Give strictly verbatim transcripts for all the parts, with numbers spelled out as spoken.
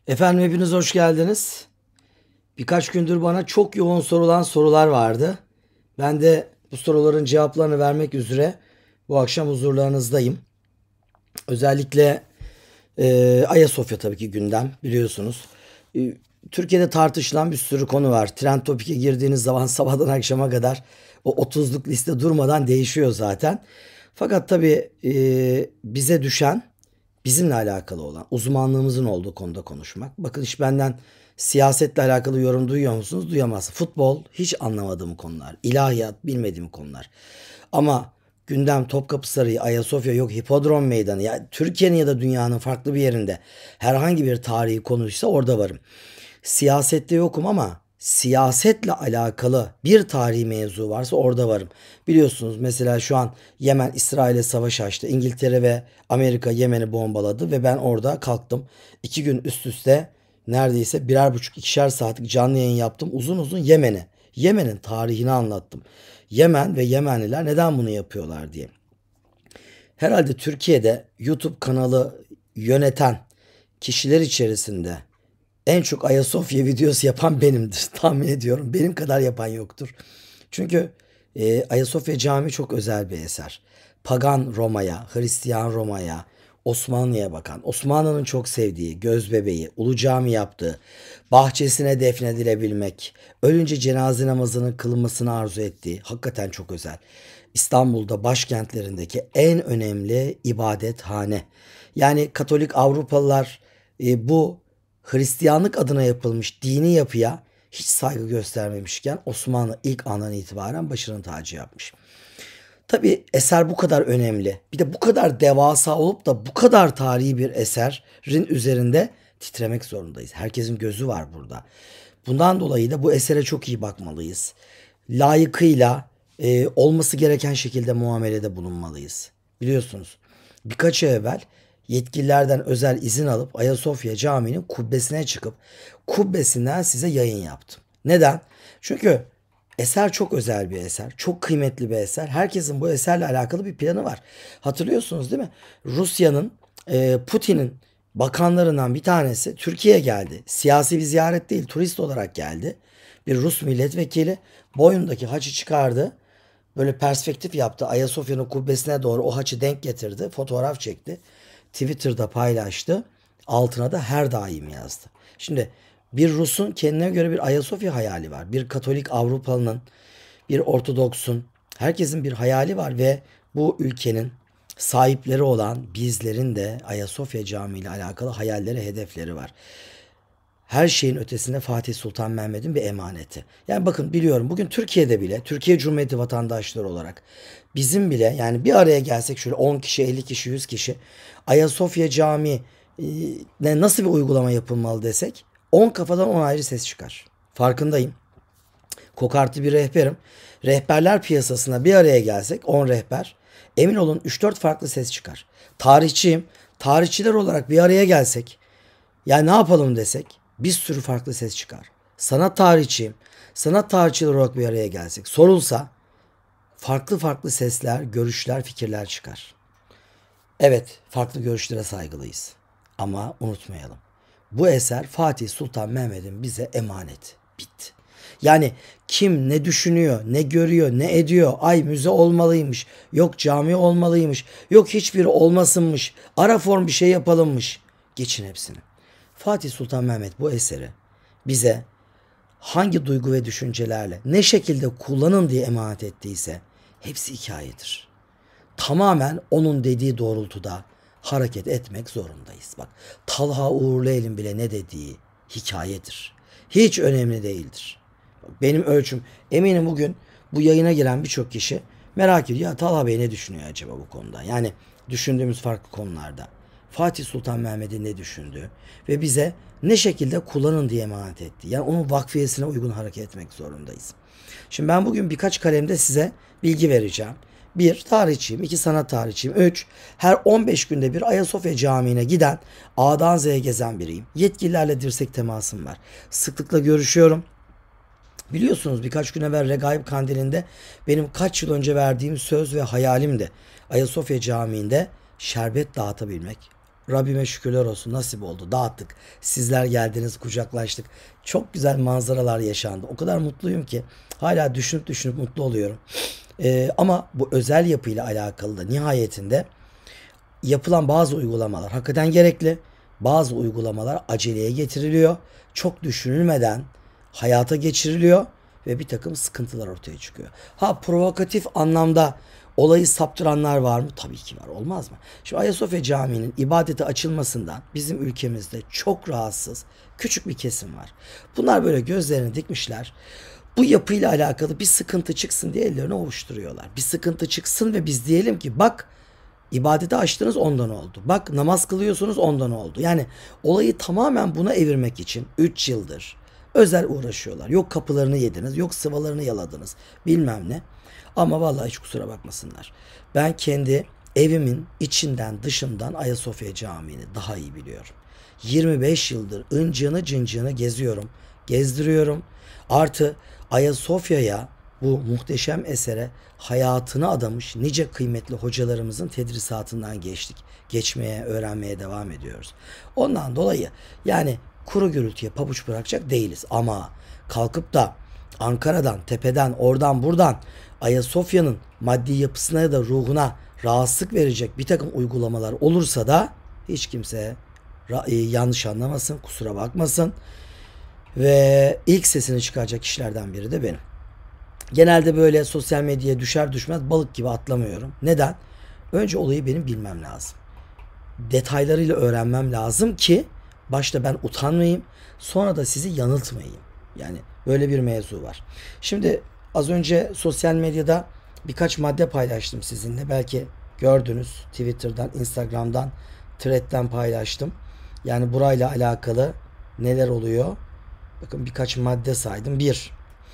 Efendim hepiniz hoş geldiniz. Birkaç gündür bana çok yoğun sorulan sorular vardı. Ben de bu soruların cevaplarını vermek üzere bu akşam huzurlarınızdayım. Özellikle e, Ayasofya tabii ki gündem biliyorsunuz. E, Türkiye'de tartışılan bir sürü konu var. Trend Topik'e girdiğiniz zaman sabahtan akşama kadar o otuzluk liste durmadan değişiyor zaten. Fakat tabii e, bize düşen bizimle alakalı olan, uzmanlığımızın olduğu konuda konuşmak. Bakın hiç benden siyasetle alakalı yorum duyuyor musunuz? Duyamazsınız. Futbol hiç anlamadığım konular. İlahiyat bilmediğim konular. Ama gündem Topkapı Sarayı, Ayasofya yok Hipodrom Meydanı. Ya Türkiye'nin ya da dünyanın farklı bir yerinde herhangi bir tarihi konuysa orada varım. Siyasette yokum ama siyasetle alakalı bir tarihi mevzu varsa orada varım. Biliyorsunuz mesela şu an Yemen İsrail'e savaş açtı. İngiltere ve Amerika Yemen'i bombaladı ve ben orada kalktım. İki gün üst üste neredeyse birer buçuk ikişer saatlik canlı yayın yaptım. Uzun uzun Yemen'i, Yemen'in tarihini anlattım. Yemen ve Yemenliler neden bunu yapıyorlar diye. Herhalde Türkiye'de YouTube kanalı yöneten kişiler içerisinde en çok Ayasofya videosu yapan benimdir. Tahmin ediyorum. Benim kadar yapan yoktur. Çünkü e, Ayasofya Camii çok özel bir eser. Pagan Roma'ya, Hristiyan Roma'ya, Osmanlı'ya bakan, Osmanlı'nın çok sevdiği, göz bebeği, Ulu Cami yaptığı, bahçesine defnedilebilmek, ölünce cenaze namazının kılınmasını arzu ettiği, hakikaten çok özel. İstanbul'da başkentlerindeki en önemli ibadethane. Yani Katolik Avrupalılar e, bu Hristiyanlık adına yapılmış dini yapıya hiç saygı göstermemişken Osmanlı ilk andan itibaren başının tacı yapmış. Tabi eser bu kadar önemli. Bir de bu kadar devasa olup da bu kadar tarihi bir eserin üzerinde titremek zorundayız. Herkesin gözü var burada. Bundan dolayı da bu esere çok iyi bakmalıyız. Layıkıyla e, olması gereken şekilde muamelede bulunmalıyız. Biliyorsunuz birkaç ay evvel yetkililerden özel izin alıp Ayasofya Camii'nin kubbesine çıkıp kubbesinden size yayın yaptım. Neden? Çünkü eser çok özel bir eser. Çok kıymetli bir eser. Herkesin bu eserle alakalı bir planı var. Hatırlıyorsunuz değil mi? Rusya'nın, e, Putin'in bakanlarından bir tanesi Türkiye'ye geldi. Siyasi bir ziyaret değil, turist olarak geldi. Bir Rus milletvekili boyundaki haçı çıkardı. Böyle perspektif yaptı. Ayasofya'nın kubbesine doğru o haçı denk getirdi. Fotoğraf çekti. Twitter'da paylaştı. Altına da her daim yazdı. Şimdi bir Rus'un kendine göre bir Ayasofya hayali var. Bir Katolik Avrupalı'nın, bir Ortodoks'un, herkesin bir hayali var ve bu ülkenin sahipleri olan bizlerin de Ayasofya Camii ile alakalı hayalleri, hedefleri var. Her şeyin ötesinde Fatih Sultan Mehmet'in bir emaneti. Yani bakın biliyorum bugün Türkiye'de bile Türkiye Cumhuriyeti vatandaşları olarak bizim bile yani bir araya gelsek şöyle on kişi, elli kişi, yüz kişi Ayasofya Camii ne nasıl bir uygulama yapılmalı desek on kafadan on ayrı ses çıkar. Farkındayım. Kokartı bir rehberim. Rehberler piyasasına bir araya gelsek on rehber emin olun üç dört farklı ses çıkar. Tarihçiyim. Tarihçiler olarak bir araya gelsek yani ne yapalım desek bir sürü farklı ses çıkar. Sanat tarihçiyim. Sanat tarihçileri olarak bir araya gelsek sorulsa farklı farklı sesler, görüşler, fikirler çıkar. Evet, farklı görüşlere saygılıyız. Ama unutmayalım. Bu eser Fatih Sultan Mehmet'in bize emaneti. Bitti. Yani kim ne düşünüyor, ne görüyor, ne ediyor. Ay müze olmalıymış. Yok cami olmalıymış. Yok hiçbiri olmasınmış. Ara form bir şey yapalımmış. Geçin hepsini. Fatih Sultan Mehmet bu eseri bize hangi duygu ve düşüncelerle ne şekilde kullanın diye emanet ettiyse hepsi hikayedir. Tamamen onun dediği doğrultuda hareket etmek zorundayız. Bak Talha Uğurluel'in bile ne dediği hikayedir. Hiç önemli değildir. Bak, benim ölçüm eminim bugün bu yayına giren birçok kişi merak ediyor. Ya Talha Bey ne düşünüyor acaba bu konuda? Yani düşündüğümüz farklı konularda. Fatih Sultan Mehmet'in ne düşündüğü ve bize ne şekilde kullanın diye emanet etti. Yani onun vakfiyesine uygun hareket etmek zorundayız. Şimdi ben bugün birkaç kalemde size bilgi vereceğim. Bir, tarihçiyim. iki sanat tarihçiyim. Üç, her on beş günde bir Ayasofya Camii'ne giden, A'dan Z'ye gezen biriyim. Yetkililerle dirsek temasım var. Sıklıkla görüşüyorum. Biliyorsunuz birkaç gün evvel Regaib Kandili'nde benim kaç yıl önce verdiğim söz ve hayalimdi. Ayasofya Camii'nde şerbet dağıtabilmek. Rabbime şükürler olsun, nasip oldu. Dağıttık. Sizler geldiniz, kucaklaştık. Çok güzel manzaralar yaşandı. O kadar mutluyum ki hala düşünüp düşünüp mutlu oluyorum. Ee, ama bu özel yapıyla alakalı da nihayetinde yapılan bazı uygulamalar hakikaten gerekli. Bazı uygulamalar aceleye getiriliyor. Çok düşünülmeden hayata geçiriliyor ve bir takım sıkıntılar ortaya çıkıyor. Ha, provokatif anlamda olayı saptıranlar var mı? Tabii ki var. Olmaz mı? Şimdi Ayasofya Camii'nin ibadete açılmasından bizim ülkemizde çok rahatsız küçük bir kesim var. Bunlar böyle gözlerini dikmişler. Bu yapıyla alakalı bir sıkıntı çıksın diye ellerini ovuşturuyorlar. Bir sıkıntı çıksın ve biz diyelim ki bak, İbadeti açtınız ondan oldu. Bak, namaz kılıyorsunuz ondan oldu. Yani olayı tamamen buna evirmek için üç yıldır özel uğraşıyorlar. Yok kapılarını yediniz, yok sıvalarını yaladınız, bilmem ne. Ama vallahi hiç kusura bakmasınlar. Ben kendi evimin içinden dışından Ayasofya Camii'ni daha iyi biliyorum. yirmi beş yıldır ıncığını cıncığını geziyorum, gezdiriyorum. Artı Ayasofya'ya, bu muhteşem esere hayatını adamış nice kıymetli hocalarımızın tedrisatından geçtik. Geçmeye, öğrenmeye devam ediyoruz. Ondan dolayı yani kuru gürültüye pabuç bırakacak değiliz. Ama kalkıp da Ankara'dan, tepeden, oradan, buradan Ayasofya'nın maddi yapısına ya da ruhuna rahatsızlık verecek bir takım uygulamalar olursa da hiç kimse yanlış anlamasın, kusura bakmasın. Ve ilk sesini çıkaracak kişilerden biri de benim. Genelde böyle sosyal medyaya düşer düşmez balık gibi atlamıyorum. Neden? Önce olayı benim bilmem lazım. Detaylarıyla öğrenmem lazım ki başta ben utanmayayım, sonra da sizi yanıltmayayım. Yani böyle bir mevzu var. Şimdi az önce sosyal medyada birkaç madde paylaştım sizinle. Belki gördünüz, Twitter'dan, Instagram'dan, Thread'den paylaştım. Yani burayla alakalı neler oluyor? Bakın, birkaç madde saydım. Bir,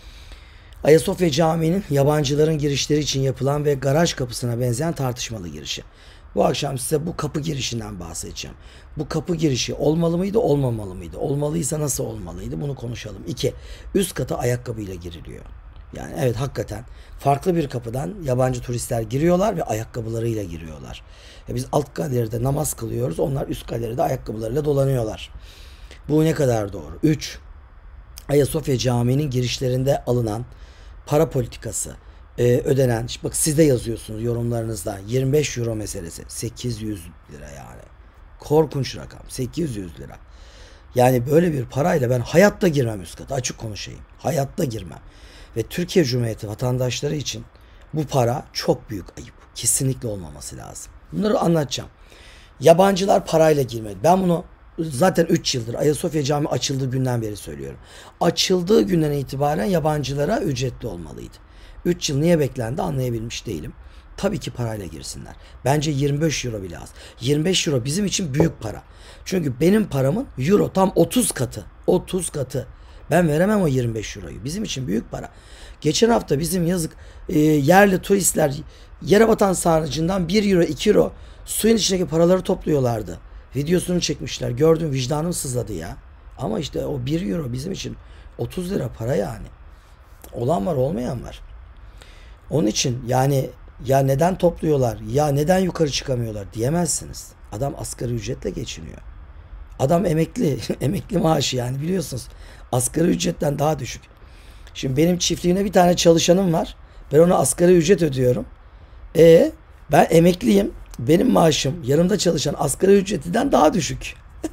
Ayasofya Camii'nin yabancıların girişleri için yapılan ve garaj kapısına benzeyen tartışmalı girişi. Bu akşam size bu kapı girişinden bahsedeceğim. Bu kapı girişi olmalı mıydı, olmamalı mıydı? Olmalıysa nasıl olmalıydı? Bunu konuşalım. İki, üst kata ayakkabıyla giriliyor. Yani evet, hakikaten farklı bir kapıdan yabancı turistler giriyorlar ve ayakkabılarıyla giriyorlar. Ya biz alt galeride namaz kılıyoruz, onlar üst galeride ayakkabılarıyla dolanıyorlar. Bu ne kadar doğru? Üç, Ayasofya Camii'nin girişlerinde alınan para politikası, e, ödenen, bak siz de yazıyorsunuz yorumlarınızda, yirmi beş euro meselesi, sekiz yüz lira yani. Korkunç rakam, sekiz yüz lira. Yani böyle bir parayla ben hayatta girmem üst kata, açık konuşayım. Hayatta girmem. Ve Türkiye Cumhuriyeti vatandaşları için bu para çok büyük ayıp. Kesinlikle olmaması lazım. Bunları anlatacağım. Yabancılar parayla girmedi. Ben bunu zaten üç yıldır Ayasofya Camii açıldığı günden beri söylüyorum. Açıldığı günden itibaren yabancılara ücretli olmalıydı. üç yıl niye beklendi anlayabilmiş değilim. Tabii ki parayla girsinler. Bence yirmi beş euro bile az. yirmi beş euro bizim için büyük para. Çünkü benim paramın euro tam otuz katı. otuz katı. Ben veremem o yirmi beş euroyu. Bizim için büyük para. Geçen hafta bizim yazık e, yerli turistler yere batan sarnıcından bir euro iki euro suyun içindeki paraları topluyorlardı. Videosunu çekmişler. Gördüm, vicdanım sızladı ya. Ama işte o bir euro bizim için otuz lira para yani. Olan var, olmayan var. Onun için yani ya neden topluyorlar, ya neden yukarı çıkamıyorlar diyemezsiniz. Adam asgari ücretle geçiniyor. Adam emekli, emekli maaşı yani, biliyorsunuz. Asgari ücretten daha düşük. Şimdi benim çiftliğimde bir tane çalışanım var. Ben ona asgari ücret ödüyorum. E ben emekliyim. Benim maaşım yanımda çalışan asgari ücretinden daha düşük.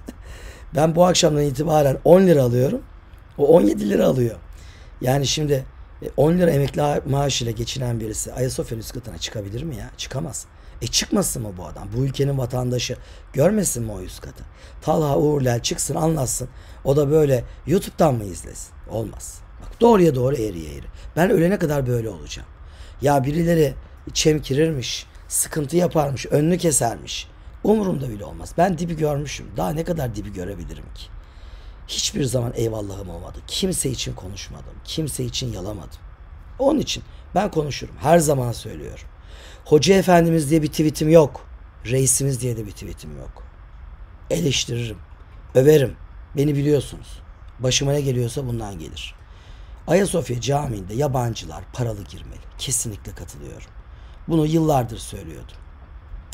Ben bu akşamdan itibaren on lira alıyorum. O on yedi lira alıyor. Yani şimdi on lira emekli maaşıyla geçinen birisi Ayasofya'nın üst katına çıkabilir mi ya? Çıkamaz. E çıkmasın mı bu adam? Bu ülkenin vatandaşı görmesin mi o üst katı? Talha Uğurlel çıksın, anlatsın. O da böyle YouTube'dan mı izlesin? Olmaz. Bak, doğruya doğru, eğriye eğri. Ben ölene kadar böyle olacağım. Ya birileri çemkirirmiş, sıkıntı yaparmış, önünü kesermiş. Umurumda bile olmaz. Ben dibi görmüşüm. Daha ne kadar dibi görebilirim ki? Hiçbir zaman eyvallahım olmadı. Kimse için konuşmadım. Kimse için yalamadım. Onun için ben konuşurum. Her zaman söylüyorum. Hoca efendimiz diye bir tweetim yok. Reisimiz diye de bir tweetim yok. Eleştiririm. Överim. Beni biliyorsunuz. Başıma ne geliyorsa bundan gelir. Ayasofya Camii'nde yabancılar paralı girmeli. Kesinlikle katılıyorum. Bunu yıllardır söylüyordum.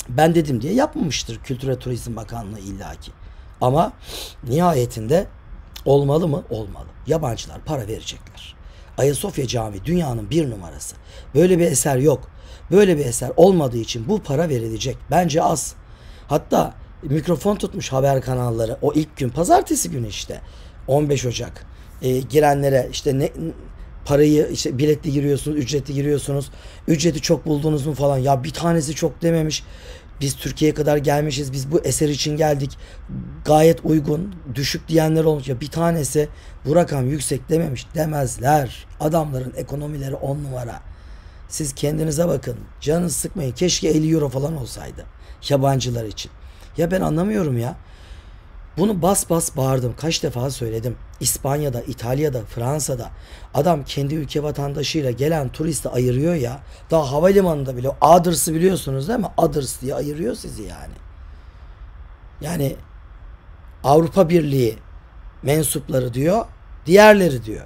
Ben dedim diye yapmamıştır Kültür ve Turizm Bakanlığı illaki. Ama nihayetinde olmalı mı? Olmalı. Yabancılar para verecekler. Ayasofya Camii dünyanın bir numarası. Böyle bir eser yok. Böyle bir eser olmadığı için bu para verilecek. Bence az. Hatta mikrofon tutmuş haber kanalları o ilk gün pazartesi günü işte on beş Ocak e, girenlere işte ne parayı işte biletli giriyorsunuz, ücretli giriyorsunuz. Ücreti çok buldunuz mu falan. Ya bir tanesi çok dememiş. Biz Türkiye'ye kadar gelmişiz. Biz bu eser için geldik. Gayet uygun. Düşük diyenler olmuş. Ya bir tanesi bu rakam yüksek dememiş. Demezler. Adamların ekonomileri on numara. Siz kendinize bakın. Canınızı sıkmayın. Keşke elli euro falan olsaydı. Yabancılar için. Ya ben anlamıyorum ya. Bunu bas bas bağırdım. Kaç defa söyledim. İspanya'da, İtalya'da, Fransa'da adam kendi ülke vatandaşıyla gelen turisti ayırıyor ya. Daha havalimanında bile Others'ı biliyorsunuz değil mi? Others diye ayırıyor sizi yani. Yani Avrupa Birliği mensupları diyor, diğerleri diyor.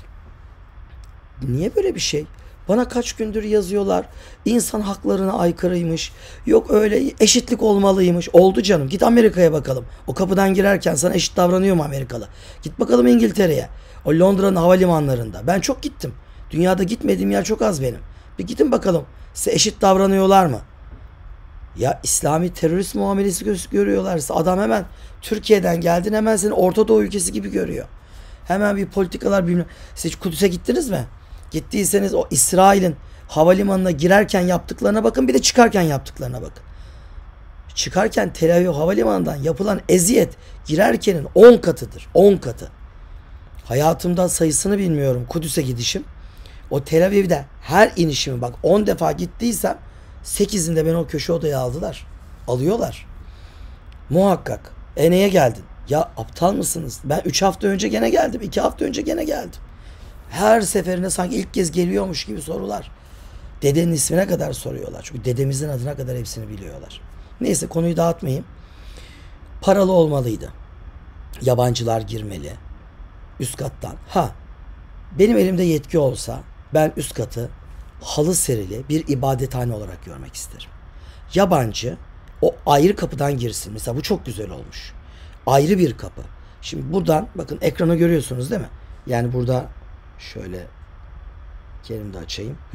Niye böyle bir şey? Bana kaç gündür yazıyorlar. İnsan haklarına aykırıymış. Yok öyle eşitlik olmalıymış. Oldu canım. Git Amerika'ya bakalım. O kapıdan girerken sana eşit davranıyor mu Amerikalı? Git bakalım İngiltere'ye. O Londra'nın havalimanlarında. Ben çok gittim. Dünyada gitmediğim yer çok az benim. Bir gidin bakalım. Size eşit davranıyorlar mı? Ya İslami terörist muamelesi görüyorlarsa adam hemen Türkiye'den geldin hemen seni Orta Doğu ülkesi gibi görüyor. Hemen bir politikalar bilmem. Siz hiç Kudüs'e gittiniz mi? Gittiyseniz o İsrail'in havalimanına girerken yaptıklarına bakın, bir de çıkarken yaptıklarına bakın. Çıkarken Tel Aviv havalimanından yapılan eziyet girerkenin on katıdır. on katı. Hayatımda sayısını bilmiyorum Kudüs'e gidişim. O Tel Aviv'de her inişimi bak on defa gittiysem sekizinde beni o köşe odaya aldılar. Alıyorlar. Muhakkak. E neye geldin? Ya aptal mısınız? Ben üç hafta önce gene geldim. iki hafta önce gene geldim. Her seferinde sanki ilk kez geliyormuş gibi sorular. Dedenin ismine kadar soruyorlar. Çünkü dedemizin adına kadar hepsini biliyorlar. Neyse konuyu dağıtmayayım. Paralı olmalıydı. Yabancılar girmeli. Üst kattan. Ha, benim elimde yetki olsa ben üst katı halı serili bir ibadethane olarak görmek isterim. Yabancı o ayrı kapıdan girsin. Mesela bu çok güzel olmuş. Ayrı bir kapı. Şimdi buradan bakın ekranı görüyorsunuz değil mi? Yani burada şöyle kendimi de açayım. Hı.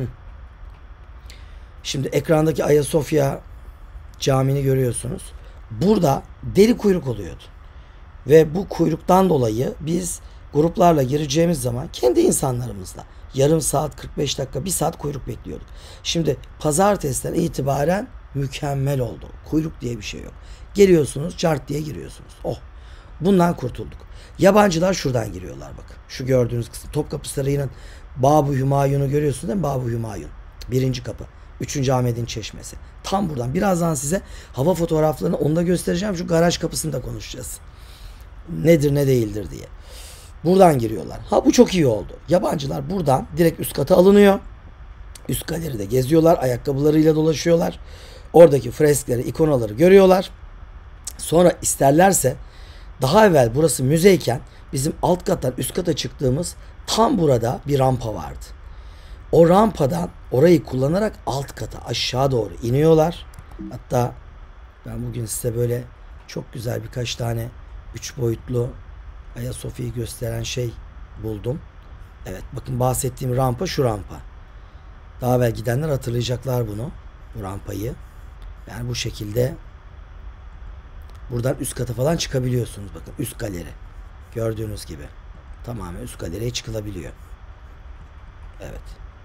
Şimdi ekrandaki Ayasofya Camii'ni görüyorsunuz. Burada deli kuyruk oluyordu. Ve bu kuyruktan dolayı biz gruplarla gireceğimiz zaman kendi insanlarımızla yarım saat, kırk beş dakika, bir saat kuyruk bekliyorduk. Şimdi pazartesiden itibaren mükemmel oldu. Kuyruk diye bir şey yok. Geliyorsunuz, cart diye giriyorsunuz. Oh. Bundan kurtulduk. Yabancılar şuradan giriyorlar bakın. Şu gördüğünüz kısım. Topkapı Sarayı'nın Bab-ı Hümayun'u görüyorsunuz değil mi? Bab-ı Hümayun. Birinci kapı. Üçüncü Ahmet'in çeşmesi. Tam buradan. Birazdan size hava fotoğraflarını onu da göstereceğim. Şu garaj kapısını da konuşacağız. Nedir ne değildir diye. Buradan giriyorlar. Ha bu çok iyi oldu. Yabancılar buradan direkt üst kata alınıyor. Üst galeride geziyorlar. Ayakkabılarıyla dolaşıyorlar. Oradaki freskleri, ikonaları görüyorlar. Sonra isterlerse daha evvel burası müzeyken bizim alt kattan üst kata çıktığımız tam burada bir rampa vardı. O rampadan orayı kullanarak alt kata aşağı doğru iniyorlar. Hatta ben bugün size böyle çok güzel birkaç tane üç boyutlu Ayasofya'yı gösteren şey buldum. Evet bakın bahsettiğim rampa şu rampa. Daha evvel gidenler hatırlayacaklar bunu. Bu rampayı. Yani bu şekilde buradan üst kata falan çıkabiliyorsunuz. Bakın üst galeri. Gördüğünüz gibi. Tamamen üst galeriye çıkılabiliyor. Evet.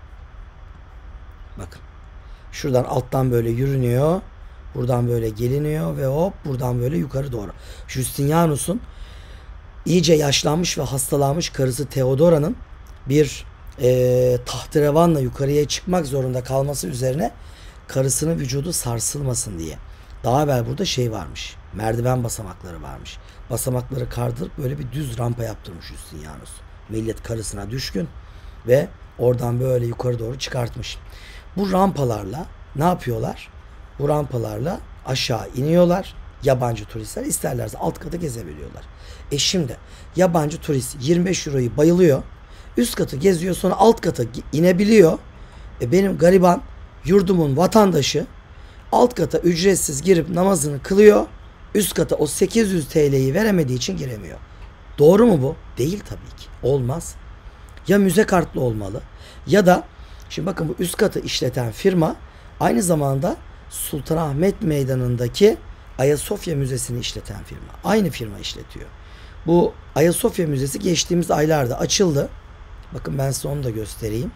Bakın. Şuradan alttan böyle yürünüyor. Buradan böyle geliniyor ve hop buradan böyle yukarı doğru. Justinianus'un iyice yaşlanmış ve hastalanmış karısı Theodora'nın bir e, tahterevanla yukarıya çıkmak zorunda kalması üzerine karısının vücudu sarsılmasın diye. Daha evvel burada şey varmış. Merdiven basamakları varmış. Basamakları kaldırıp böyle bir düz rampa yaptırmış Justinianus. Millet karısına düşkün ve oradan böyle yukarı doğru çıkartmış. Bu rampalarla ne yapıyorlar? Bu rampalarla aşağı iniyorlar. Yabancı turistler isterlerse alt katı gezebiliyorlar. E şimdi yabancı turist yirmi beş euroyu bayılıyor. Üst katı geziyor sonra alt kata inebiliyor. E benim gariban yurdumun vatandaşı Alt kata ücretsiz girip namazını kılıyor. Üst kata o sekiz yüz T L'yi veremediği için giremiyor. Doğru mu bu? Değil tabii ki. Olmaz. Ya müze kartlı olmalı ya da şimdi bakın bu üst katı işleten firma aynı zamanda Sultanahmet Meydanı'ndaki Ayasofya Müzesi'ni işleten firma. Aynı firma işletiyor. Bu Ayasofya Müzesi geçtiğimiz aylarda açıldı. Bakın ben size onu da göstereyim.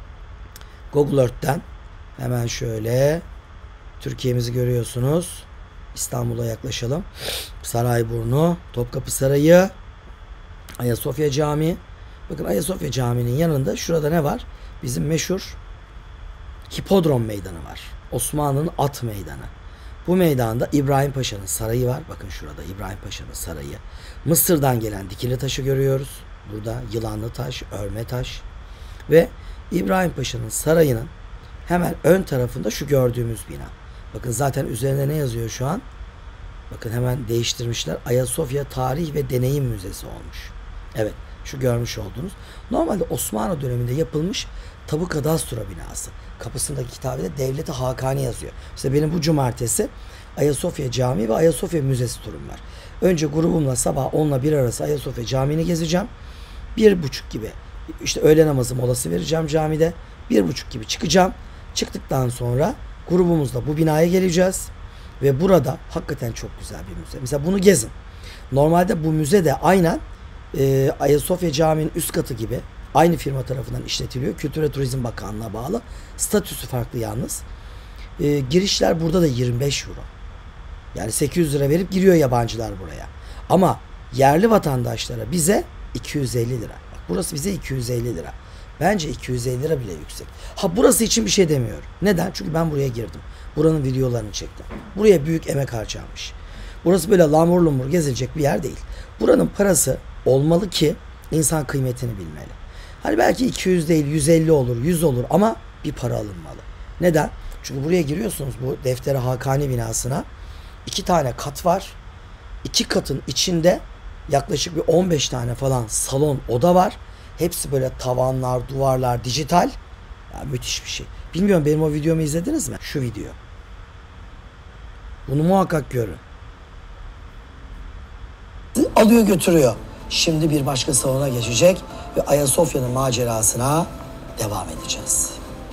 Google Earth'ten hemen şöyle Türkiye'mizi görüyorsunuz. İstanbul'a yaklaşalım. Sarayburnu, Topkapı Sarayı, Ayasofya Camii. Bakın Ayasofya Camii'nin yanında şurada ne var? Bizim meşhur Hipodrom Meydanı var. Osmanlı'nın at meydanı. Bu meydanda İbrahim Paşa'nın sarayı var. Bakın şurada İbrahim Paşa'nın sarayı. Mısır'dan gelen dikili taşı görüyoruz. Burada yılanlı taş, örme taş. Ve İbrahim Paşa'nın sarayının hemen ön tarafında şu gördüğümüz bina. Bakın zaten üzerinde ne yazıyor şu an? Bakın hemen değiştirmişler. Ayasofya Tarih ve Deneyim Müzesi olmuş. Evet, şu görmüş olduğunuz. Normalde Osmanlı döneminde yapılmış Tabu Kadastro binası. Kapısındaki kitabede Devlet-i Hakani yazıyor. İşte benim bu cumartesi Ayasofya Camii ve Ayasofya Müzesi turum var. Önce grubumla sabah on ile bir arası Ayasofya Camii'ni gezeceğim. Bir buçuk gibi işte öğle namazı molası vereceğim camide. Bir buçuk gibi çıkacağım. Çıktıktan sonra grubumuzla bu binaya geleceğiz. Ve burada hakikaten çok güzel bir müze. Mesela bunu gezin. Normalde bu müze de aynen e, Ayasofya Camii'nin üst katı gibi aynı firma tarafından işletiliyor. Kültür ve Turizm Bakanlığı'na bağlı. Statüsü farklı yalnız. E, girişler burada da yirmi beş euro. Yani sekiz yüz lira verip giriyor yabancılar buraya. Ama yerli vatandaşlara bize iki yüz elli lira. Bak burası bize iki yüz elli lira. Bence iki yüz elli lira bile yüksek. Ha burası için bir şey demiyorum. Neden? Çünkü ben buraya girdim. Buranın videolarını çektim. Buraya büyük emek harcanmış. Burası böyle lamur lumur gezilecek bir yer değil. Buranın parası olmalı ki insan kıymetini bilmeli. Hani belki iki yüz değil yüz elli olur, yüz olur ama bir para alınmalı. Neden? Çünkü buraya giriyorsunuz bu Defteri Hakani binasına. İki tane kat var. İki katın içinde yaklaşık bir on beş tane falan salon, oda var. Hepsi böyle tavanlar, duvarlar, dijital. Ya müthiş bir şey. Bilmiyorum benim o videomu izlediniz mi? Şu video. Bunu muhakkak görün. Alıyor götürüyor. Şimdi bir başka salona geçecek ve Ayasofya'nın macerasına devam edeceğiz.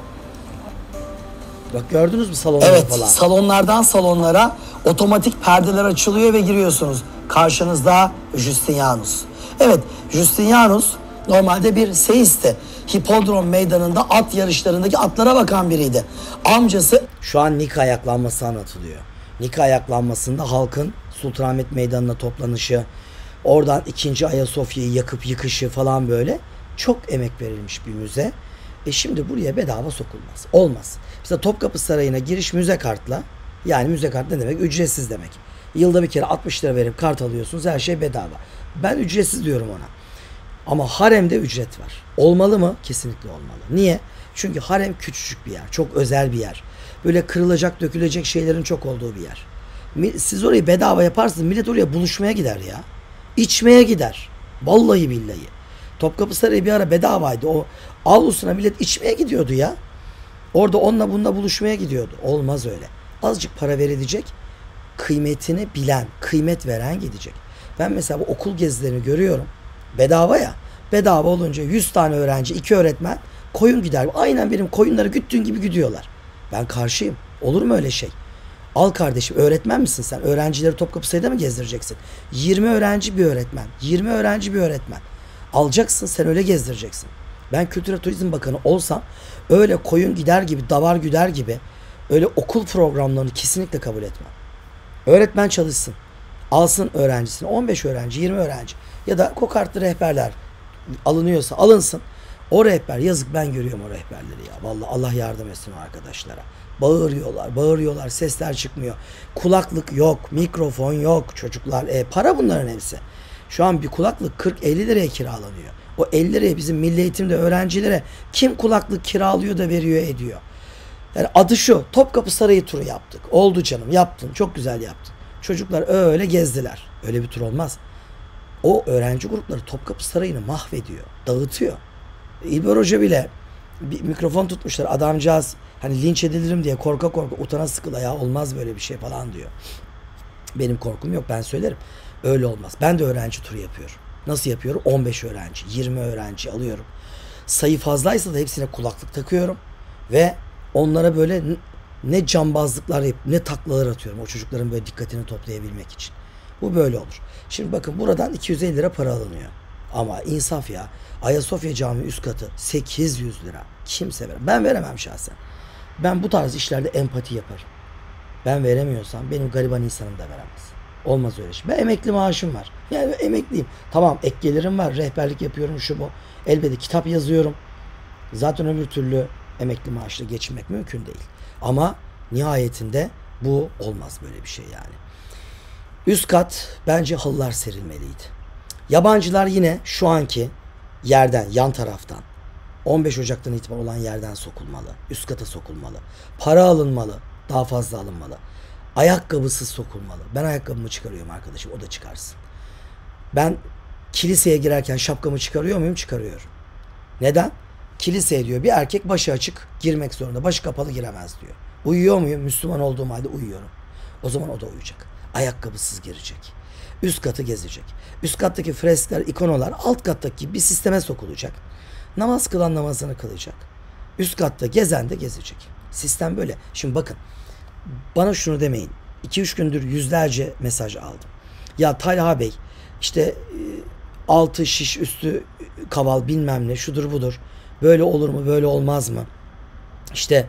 Bak gördünüz mü salonları evet, falan? Evet, salonlardan salonlara otomatik perdeler açılıyor ve giriyorsunuz. Karşınızda Justinianus. Evet, Justinianus normalde bir seisti. Hipodrom Meydanı'nda at yarışlarındaki atlara bakan biriydi. Amcası... Şu an Nika ayaklanması anlatılıyor. Nika ayaklanmasında halkın Sultanahmet Meydanı'na toplanışı, oradan ikinci Ayasofya'yı yakıp yıkışı falan böyle çok emek verilmiş bir müze. E şimdi buraya bedava sokulmaz. Olmaz. Mesela Topkapı Sarayı'na giriş müze kartla, yani müze kart ne demek? Ücretsiz demek. Yılda bir kere altmış lira verip kart alıyorsunuz. Her şey bedava. Ben ücretsiz diyorum ona. Ama haremde ücret var. Olmalı mı? Kesinlikle olmalı. Niye? Çünkü harem küçücük bir yer. Çok özel bir yer. Böyle kırılacak, dökülecek şeylerin çok olduğu bir yer. Siz orayı bedava yaparsınız. Millet oraya buluşmaya gider ya. İçmeye gider. Vallahi billahi. Topkapı Sarayı bir ara bedavaydı. O avlusuna millet içmeye gidiyordu ya. Orada onunla bununla buluşmaya gidiyordu. Olmaz öyle. Azıcık para verilecek. Kıymetini bilen, kıymet veren gidecek. Ben mesela bu okul gezilerini görüyorum. Bedava ya. Bedava olunca yüz tane öğrenci, iki öğretmen koyun gider. Aynen benim koyunları güttüğün gibi gidiyorlar. Ben karşıyım. Olur mu öyle şey? Al kardeşim, öğretmen misin sen? Öğrencileri Topkapı Sarayı'da mı gezdireceksin? yirmi öğrenci bir öğretmen. yirmi öğrenci bir öğretmen. Alacaksın, sen öyle gezdireceksin. Ben Kültür ve Turizm Bakanı olsam öyle koyun gider gibi, davar güder gibi öyle okul programlarını kesinlikle kabul etmem. Öğretmen çalışsın. Alsın öğrencisini. on beş öğrenci, yirmi öğrenci. Ya da kokartlı rehberler alınıyorsa alınsın. O rehber, yazık ben görüyorum o rehberleri ya. Vallahi Allah yardım etsin o arkadaşlara. Bağırıyorlar, bağırıyorlar, sesler çıkmıyor. Kulaklık yok, mikrofon yok çocuklar. E, para bunların hepsi. Şu an bir kulaklık kırk elli liraya kiralanıyor. O elli liraya bizim milli eğitimde öğrencilere kim kulaklık kiralıyor da veriyor ediyor. Yani adı şu, Topkapı Sarayı turu yaptık. Oldu canım, yaptın, çok güzel yaptın. Çocuklar öyle gezdiler. Öyle bir tur olmaz. O öğrenci grupları Topkapı Sarayı'nı mahvediyor, dağıtıyor. İlber Hoca bile bir mikrofon tutmuşlar. Adamcağız hani linç edilirim diye korka korka utana sıkıla ya olmaz böyle bir şey falan diyor. Benim korkum yok, ben söylerim. Öyle olmaz. Ben de öğrenci turu yapıyorum. Nasıl yapıyorum? on beş öğrenci, yirmi öğrenci alıyorum. Sayı fazlaysa da hepsine kulaklık takıyorum. Ve onlara böyle ne cambazlıklar yapıp ne taklalar atıyorum. O çocukların böyle dikkatini toplayabilmek için. Bu böyle olur. Şimdi bakın buradan iki yüz elli lira para alınıyor. Ama insaf ya. Ayasofya Camii üst katı sekiz yüz lira. Kimse veremez. Ben veremem şahsen. Ben bu tarz işlerde empati yaparım. Ben veremiyorsam benim gariban insanım da veremez. Olmaz öyle şey. Ben emekli maaşım var. Yani emekliyim. Tamam, ek gelirim var. Rehberlik yapıyorum, şu bu. Elbette kitap yazıyorum. Zaten öbür türlü emekli maaşla geçinmek mümkün değil. Ama nihayetinde bu olmaz böyle bir şey yani. Üst kat bence halılar serilmeliydi. Yabancılar yine şu anki yerden, yan taraftan on beş Ocak'tan itibaren olan yerden sokulmalı. Üst kata sokulmalı. Para alınmalı. Daha fazla alınmalı. Ayakkabısız sokulmalı. Ben ayakkabımı çıkarıyorum arkadaşım. O da çıkarsın. Ben kiliseye girerken şapkamı çıkarıyor muyum? Çıkarıyorum. Neden? Kiliseye diyor bir erkek başı açık girmek zorunda. Başı kapalı giremez diyor. Uyuyor muyum? Müslüman olduğum halde uyuyorum. O zaman o da uyuyacak. Ayakkabısız girecek. Üst katı gezecek. Üst kattaki freskler, ikonolar alt kattaki bir sisteme sokulacak. Namaz kılan namazını kılacak. Üst katta gezen de gezecek. Sistem böyle. Şimdi bakın. Bana şunu demeyin. iki üç gündür yüzlerce mesaj aldım. Ya Talha Bey işte altı şiş üstü kaval bilmem ne şudur budur. Böyle olur mu böyle olmaz mı? İşte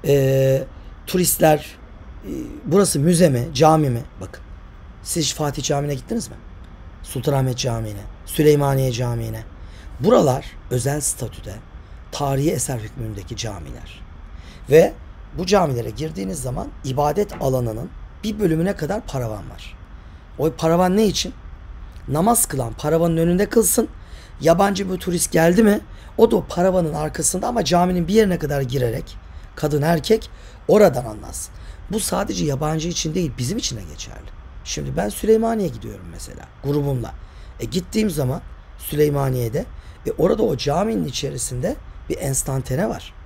e, turistler e, burası müze mi cami mi? Bakın siz Fatih Camii'ne gittiniz mi? Sultanahmet Camii'ne, Süleymaniye Camii'ne. Buralar özel statüde tarihi eser hükmündeki camiler. Ve bu camilere girdiğiniz zaman ibadet alanının bir bölümüne kadar paravan var. O paravan ne için? Namaz kılan paravanın önünde kılsın. Yabancı bir turist geldi mi o da o paravanın arkasında ama caminin bir yerine kadar girerek kadın erkek oradan anlatsın. Bu sadece yabancı için değil bizim için de geçerli. Şimdi ben Süleymaniye gidiyorum mesela grubumla. E gittiğim zaman Süleymaniye'de e orada o caminin içerisinde bir enstantane var.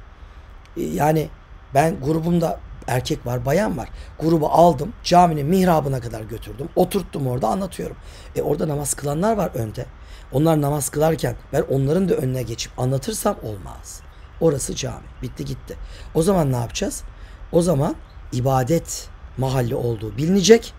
E yani ben grubumda erkek var, bayan var. Grubu aldım, caminin mihrabına kadar götürdüm. Oturttum orada anlatıyorum. E orada namaz kılanlar var önde. Onlar namaz kılarken ben onların da önüne geçip anlatırsam olmaz. Orası cami. Bitti gitti. O zaman ne yapacağız? O zaman ibadet mahalli olduğu bilinecek.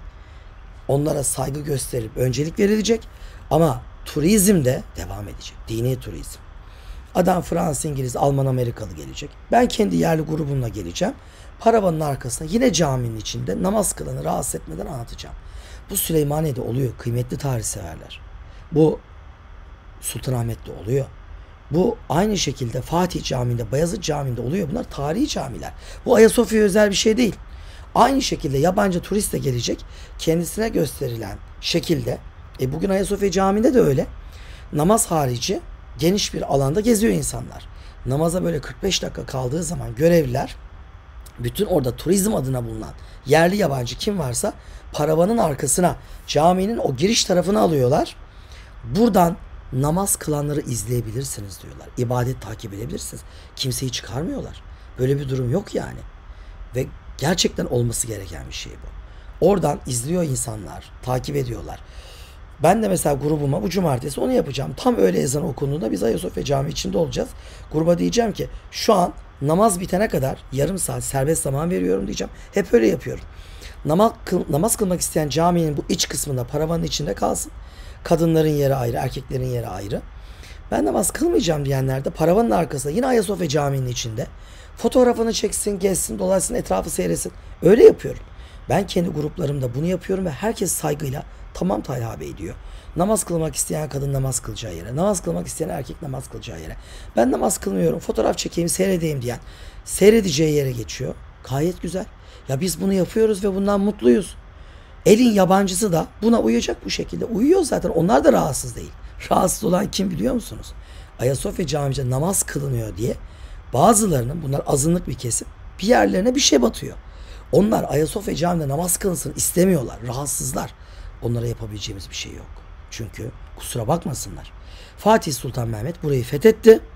Onlara saygı gösterip öncelik verilecek. Ama turizm de devam edecek. Dini turizm. Adam Fransız, İngiliz, Alman, Amerikalı gelecek. Ben kendi yerli grubumla geleceğim. Paravanın arkasında yine caminin içinde namaz kılanı rahatsız etmeden anlatacağım. Bu Süleymaniye'de oluyor. Kıymetli tarihseverler. Bu Sultanahmet'te oluyor. Bu aynı şekilde Fatih Camii'nde, Bayezid Camii'nde oluyor. Bunlar tarihi camiler. Bu Ayasofya'ya özel bir şey değil. Aynı şekilde yabancı turist de gelecek. Kendisine gösterilen şekilde. E bugün Ayasofya Camii'nde de öyle. Namaz harici geniş bir alanda geziyor insanlar. Namaza böyle kırk beş dakika kaldığı zaman görevliler bütün orada turizm adına bulunan yerli yabancı kim varsa paravanın arkasına caminin o giriş tarafını alıyorlar. Buradan namaz kılanları izleyebilirsiniz diyorlar. İbadet takip edebilirsiniz. Kimseyi çıkarmıyorlar. Böyle bir durum yok yani. Ve gerçekten olması gereken bir şey bu. Oradan izliyor insanlar, takip ediyorlar. Ben de mesela grubuma bu cumartesi onu yapacağım. Tam öğle ezanı okunduğunda biz Ayasofya Camii içinde olacağız. Gruba diyeceğim ki şu an namaz bitene kadar yarım saat serbest zaman veriyorum diyeceğim. Hep öyle yapıyorum. Namaz, kıl, namaz kılmak isteyen caminin bu iç kısmında paravanın içinde kalsın. Kadınların yeri ayrı, erkeklerin yeri ayrı. Ben namaz kılmayacağım diyenler de paravanın arkasında yine Ayasofya Camii'nin içinde fotoğrafını çeksin, gezsin, dolaşsın, etrafı seyretsin. Öyle yapıyorum. Ben kendi gruplarımda bunu yapıyorum ve herkes saygıyla tamam Talha Bey diyor. Namaz kılmak isteyen kadın namaz kılacağı yere, namaz kılmak isteyen erkek namaz kılacağı yere. Ben namaz kılmıyorum, fotoğraf çekeyim, seyredeyim diyen seyredeceği yere geçiyor. Gayet güzel. Ya biz bunu yapıyoruz ve bundan mutluyuz. Elin yabancısı da buna uyacak bu şekilde. Uyuyor zaten. Onlar da rahatsız değil. Rahatsız olan kim biliyor musunuz? Ayasofya Camii'de namaz kılınıyor diye bazılarının, bunlar azınlık bir kesim, bir yerlerine bir şey batıyor. Onlar Ayasofya Camii'de namaz kılınsın istemiyorlar. Rahatsızlar. Onlara yapabileceğimiz bir şey yok. Çünkü kusura bakmasınlar. Fatih Sultan Mehmet burayı fethetti.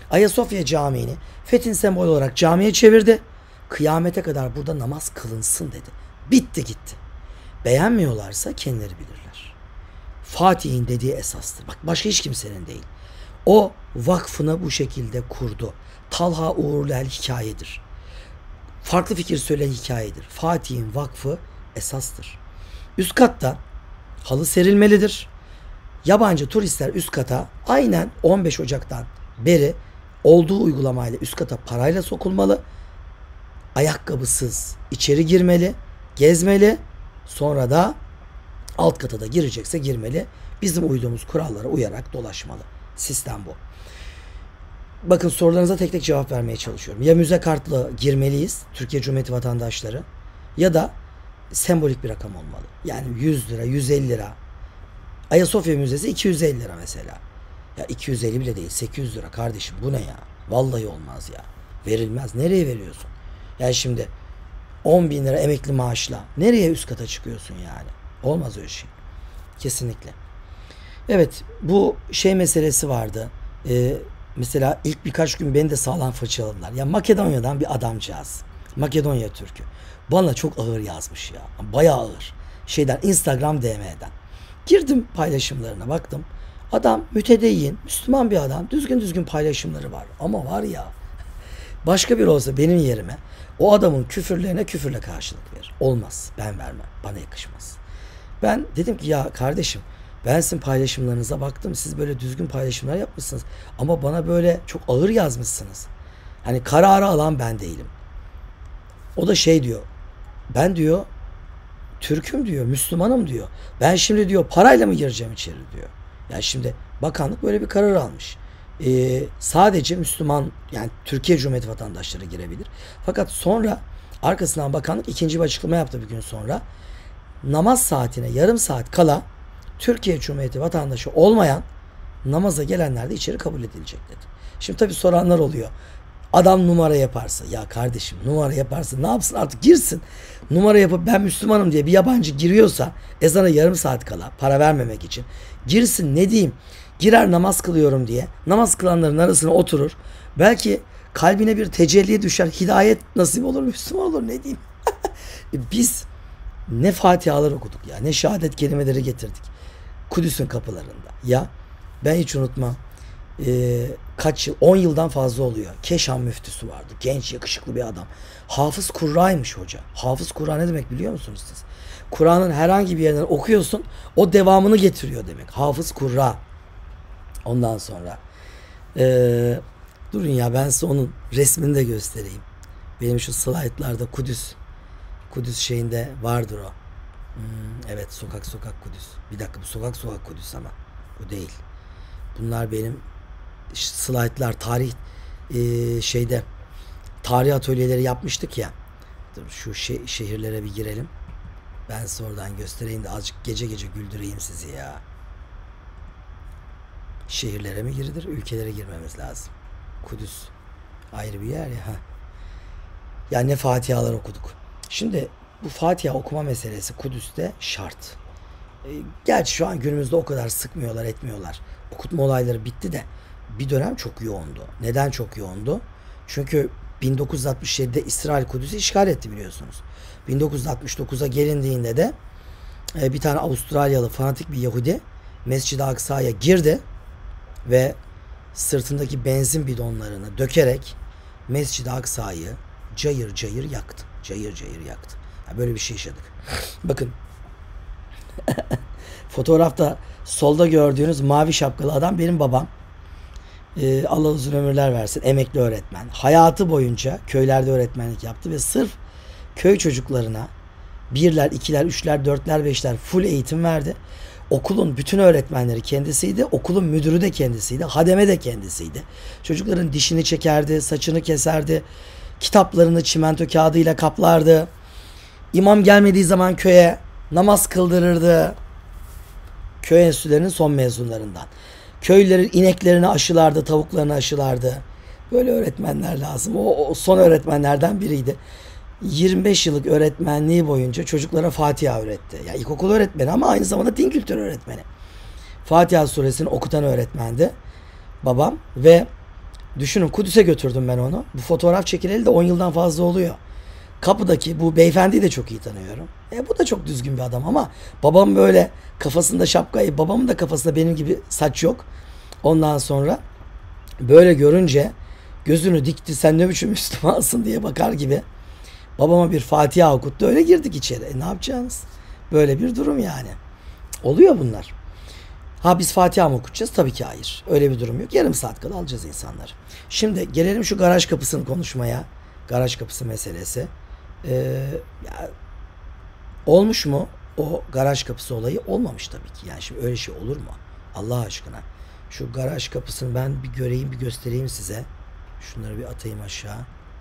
Ayasofya Camii'ni Fethin sembolü olarak camiye çevirdi. Kıyamete kadar burada namaz kılınsın dedi. Bitti gitti. Beğenmiyorlarsa kendileri bilirler. Fatih'in dediği esastır. Bak başka hiç kimsenin değil. O vakfını bu şekilde kurdu. Talha Uğurluel hikayedir. Farklı fikir söyleyen hikayedir. Fatih'in vakfı esastır. Üst katta halı serilmelidir. Yabancı turistler üst kata aynen on beş Ocak'tan beri olduğu uygulamayla üst kata parayla sokulmalı. Ayakkabısız içeri girmeli, gezmeli. Sonra da alt kata da girecekse girmeli. Bizim uyduğumuz kurallara uyarak dolaşmalı. Sistem bu. Bakın sorularınıza tek tek cevap vermeye çalışıyorum. Ya müze kartla girmeliyiz Türkiye Cumhuriyeti vatandaşları ya da sembolik bir rakam olmalı. Yani yüz lira, yüz elli lira. Ayasofya Müzesi iki yüz elli lira mesela. Ya iki yüz elli bile değil, sekiz yüz lira kardeşim, bu ne ya? Vallahi olmaz ya. Verilmez. Nereye veriyorsun? Yani şimdi on bin lira emekli maaşla nereye üst kata çıkıyorsun yani? Olmaz öyle şey. Kesinlikle. Evet, bu şey meselesi vardı. Ee, mesela ilk birkaç gün beni de sağlam fırçaladılar. Ya Makedonya'dan bir adamcağız. Makedonya Türk'ü. Bana çok ağır yazmış ya. Bayağı ağır. Şeyden, Instagram D M'den. Girdim paylaşımlarına, baktım. Adam mütedeyyin, Müslüman bir adam. Düzgün düzgün paylaşımları var. Ama var ya, başka biri olsa benim yerime o adamın küfürlerine küfürle karşılık verir. Olmaz. Ben vermem. Bana yakışmaz. Ben dedim ki ya kardeşim, ben sizin paylaşımlarınıza baktım. Siz böyle düzgün paylaşımlar yapmışsınız. Ama bana böyle çok ağır yazmışsınız. Hani kararı alan ben değilim. O da şey diyor. Ben diyor Türk'üm diyor. Müslümanım diyor. Ben şimdi diyor parayla mı gireceğim içeri diyor. Yani şimdi bakanlık böyle bir karar almış. Ee, sadece Müslüman, yani Türkiye Cumhuriyeti vatandaşları girebilir. Fakat sonra arkasından bakanlık ikinci bir açıklama yaptı bir gün sonra. Namaz saatine yarım saat kala Türkiye Cumhuriyeti vatandaşı olmayan namaza gelenler de içeri kabul edilecek dedi. Şimdi tabii soranlar oluyor. Adam numara yaparsa, ya kardeşim numara yaparsa ne yapsın, artık girsin. Numara yapıp ben Müslümanım diye bir yabancı giriyorsa ezana yarım saat kala para vermemek için girsin, ne diyeyim, girer namaz kılıyorum diye namaz kılanların arasına oturur. Belki kalbine bir tecelli düşer, hidayet nasip olur, Müslüman olur, ne diyeyim. Biz ne fatihalar okuduk ya, ne şehadet kelimeleri getirdik Kudüs'ün kapılarında. Ya ben hiç unutmam. Ee, kaç yıl, on yıldan fazla oluyor. Keşan müftüsü vardı. Genç, yakışıklı bir adam. Hafız Kurra'ymış hoca. Hafız Kurra ne demek biliyor musunuz siz? Kur'an'ın herhangi bir yerinden okuyorsun, o devamını getiriyor demek. Hafız Kurra. Ondan sonra ee, durun ya, ben size onun resmini de göstereyim. Benim şu slaytlarda Kudüs Kudüs şeyinde vardır o. Hmm, evet, sokak sokak Kudüs. Bir dakika, bu sokak sokak Kudüs ama bu değil. Bunlar benim slaytlar, tarih e, şeyde tarih atölyeleri yapmıştık ya. Dur şu şe- şehirlere bir girelim. Ben size oradan göstereyim de azıcık gece gece güldüreyim sizi ya. Şehirlere mi girilir, ülkelere girmemiz lazım. Kudüs ayrı bir yer ya. Ha. Ya ne fatihalar okuduk. Şimdi bu Fatiha okuma meselesi Kudüs'te şart. E, gerçi şu an günümüzde o kadar sıkmıyorlar, etmiyorlar. Okutma olayları bitti de bir dönem çok yoğundu. Neden çok yoğundu? Çünkü bin dokuz yüz altmış yedide İsrail Kudüs'ü işgal etti biliyorsunuz. bin dokuz yüz altmış dokuza gelindiğinde de e, bir tane Avustralyalı fanatik bir Yahudi Mescid-i Aksa'ya girdi ve sırtındaki benzin bidonlarını dökerek Mescid-i Aksa'yı cayır cayır yaktı. Cayır cayır yaktı. Yani böyle bir şey yaşadık. Bakın fotoğrafta solda gördüğünüz mavi şapkalı adam benim babam. Ee, Allah uzun ömürler versin. Emekli öğretmen. Hayatı boyunca köylerde öğretmenlik yaptı ve sırf köy çocuklarına birler, ikiler, üçler, dörtler, beşler full eğitim verdi. Okulun bütün öğretmenleri kendisiydi. Okulun müdürü de kendisiydi. Hademe de kendisiydi. Çocukların dişini çekerdi, saçını keserdi. Kitaplarını çimento kağıdıyla kaplardı. İmam gelmediği zaman köye namaz kıldırırdı. Köy enstitülerinin son mezunlarından. Köylülerin ineklerini aşılardı, tavuklarını aşılardı. Böyle öğretmenler lazım. O, o son öğretmenlerden biriydi. yirmi beş yıllık öğretmenliği boyunca çocuklara Fatiha öğretti. Ya yani ilkokul öğretmeni ama aynı zamanda din kültürü öğretmeni. Fatiha suresini okutan öğretmendi babam ve Düşünün, Kudüs'e götürdüm ben onu. Bu fotoğraf çekileli de on yıldan fazla oluyor. Kapıdaki bu beyefendiyi de çok iyi tanıyorum. E bu da çok düzgün bir adam ama babam böyle kafasında şapkayı, babamın da kafasında benim gibi saç yok. Ondan sonra böyle görünce gözünü dikti, sen ne biçim Müslümansın diye bakar gibi. Babama bir Fatiha okuttu, öyle girdik içeri. E ne yapacağız? Böyle bir durum yani. Oluyor bunlar. Ha biz Fatiha mı okutacağız? Tabii ki hayır. Öyle bir durum yok. Yarım saat kadar alacağız insanları. Şimdi gelelim şu garaj kapısını konuşmaya. Garaj kapısı meselesi. Ee, ya, olmuş mu o garaj kapısı olayı? Olmamış tabii ki. Yani şimdi öyle şey olur mu? Allah aşkına. Şu garaj kapısını ben bir göreyim, bir göstereyim size. Şunları bir atayım aşağı.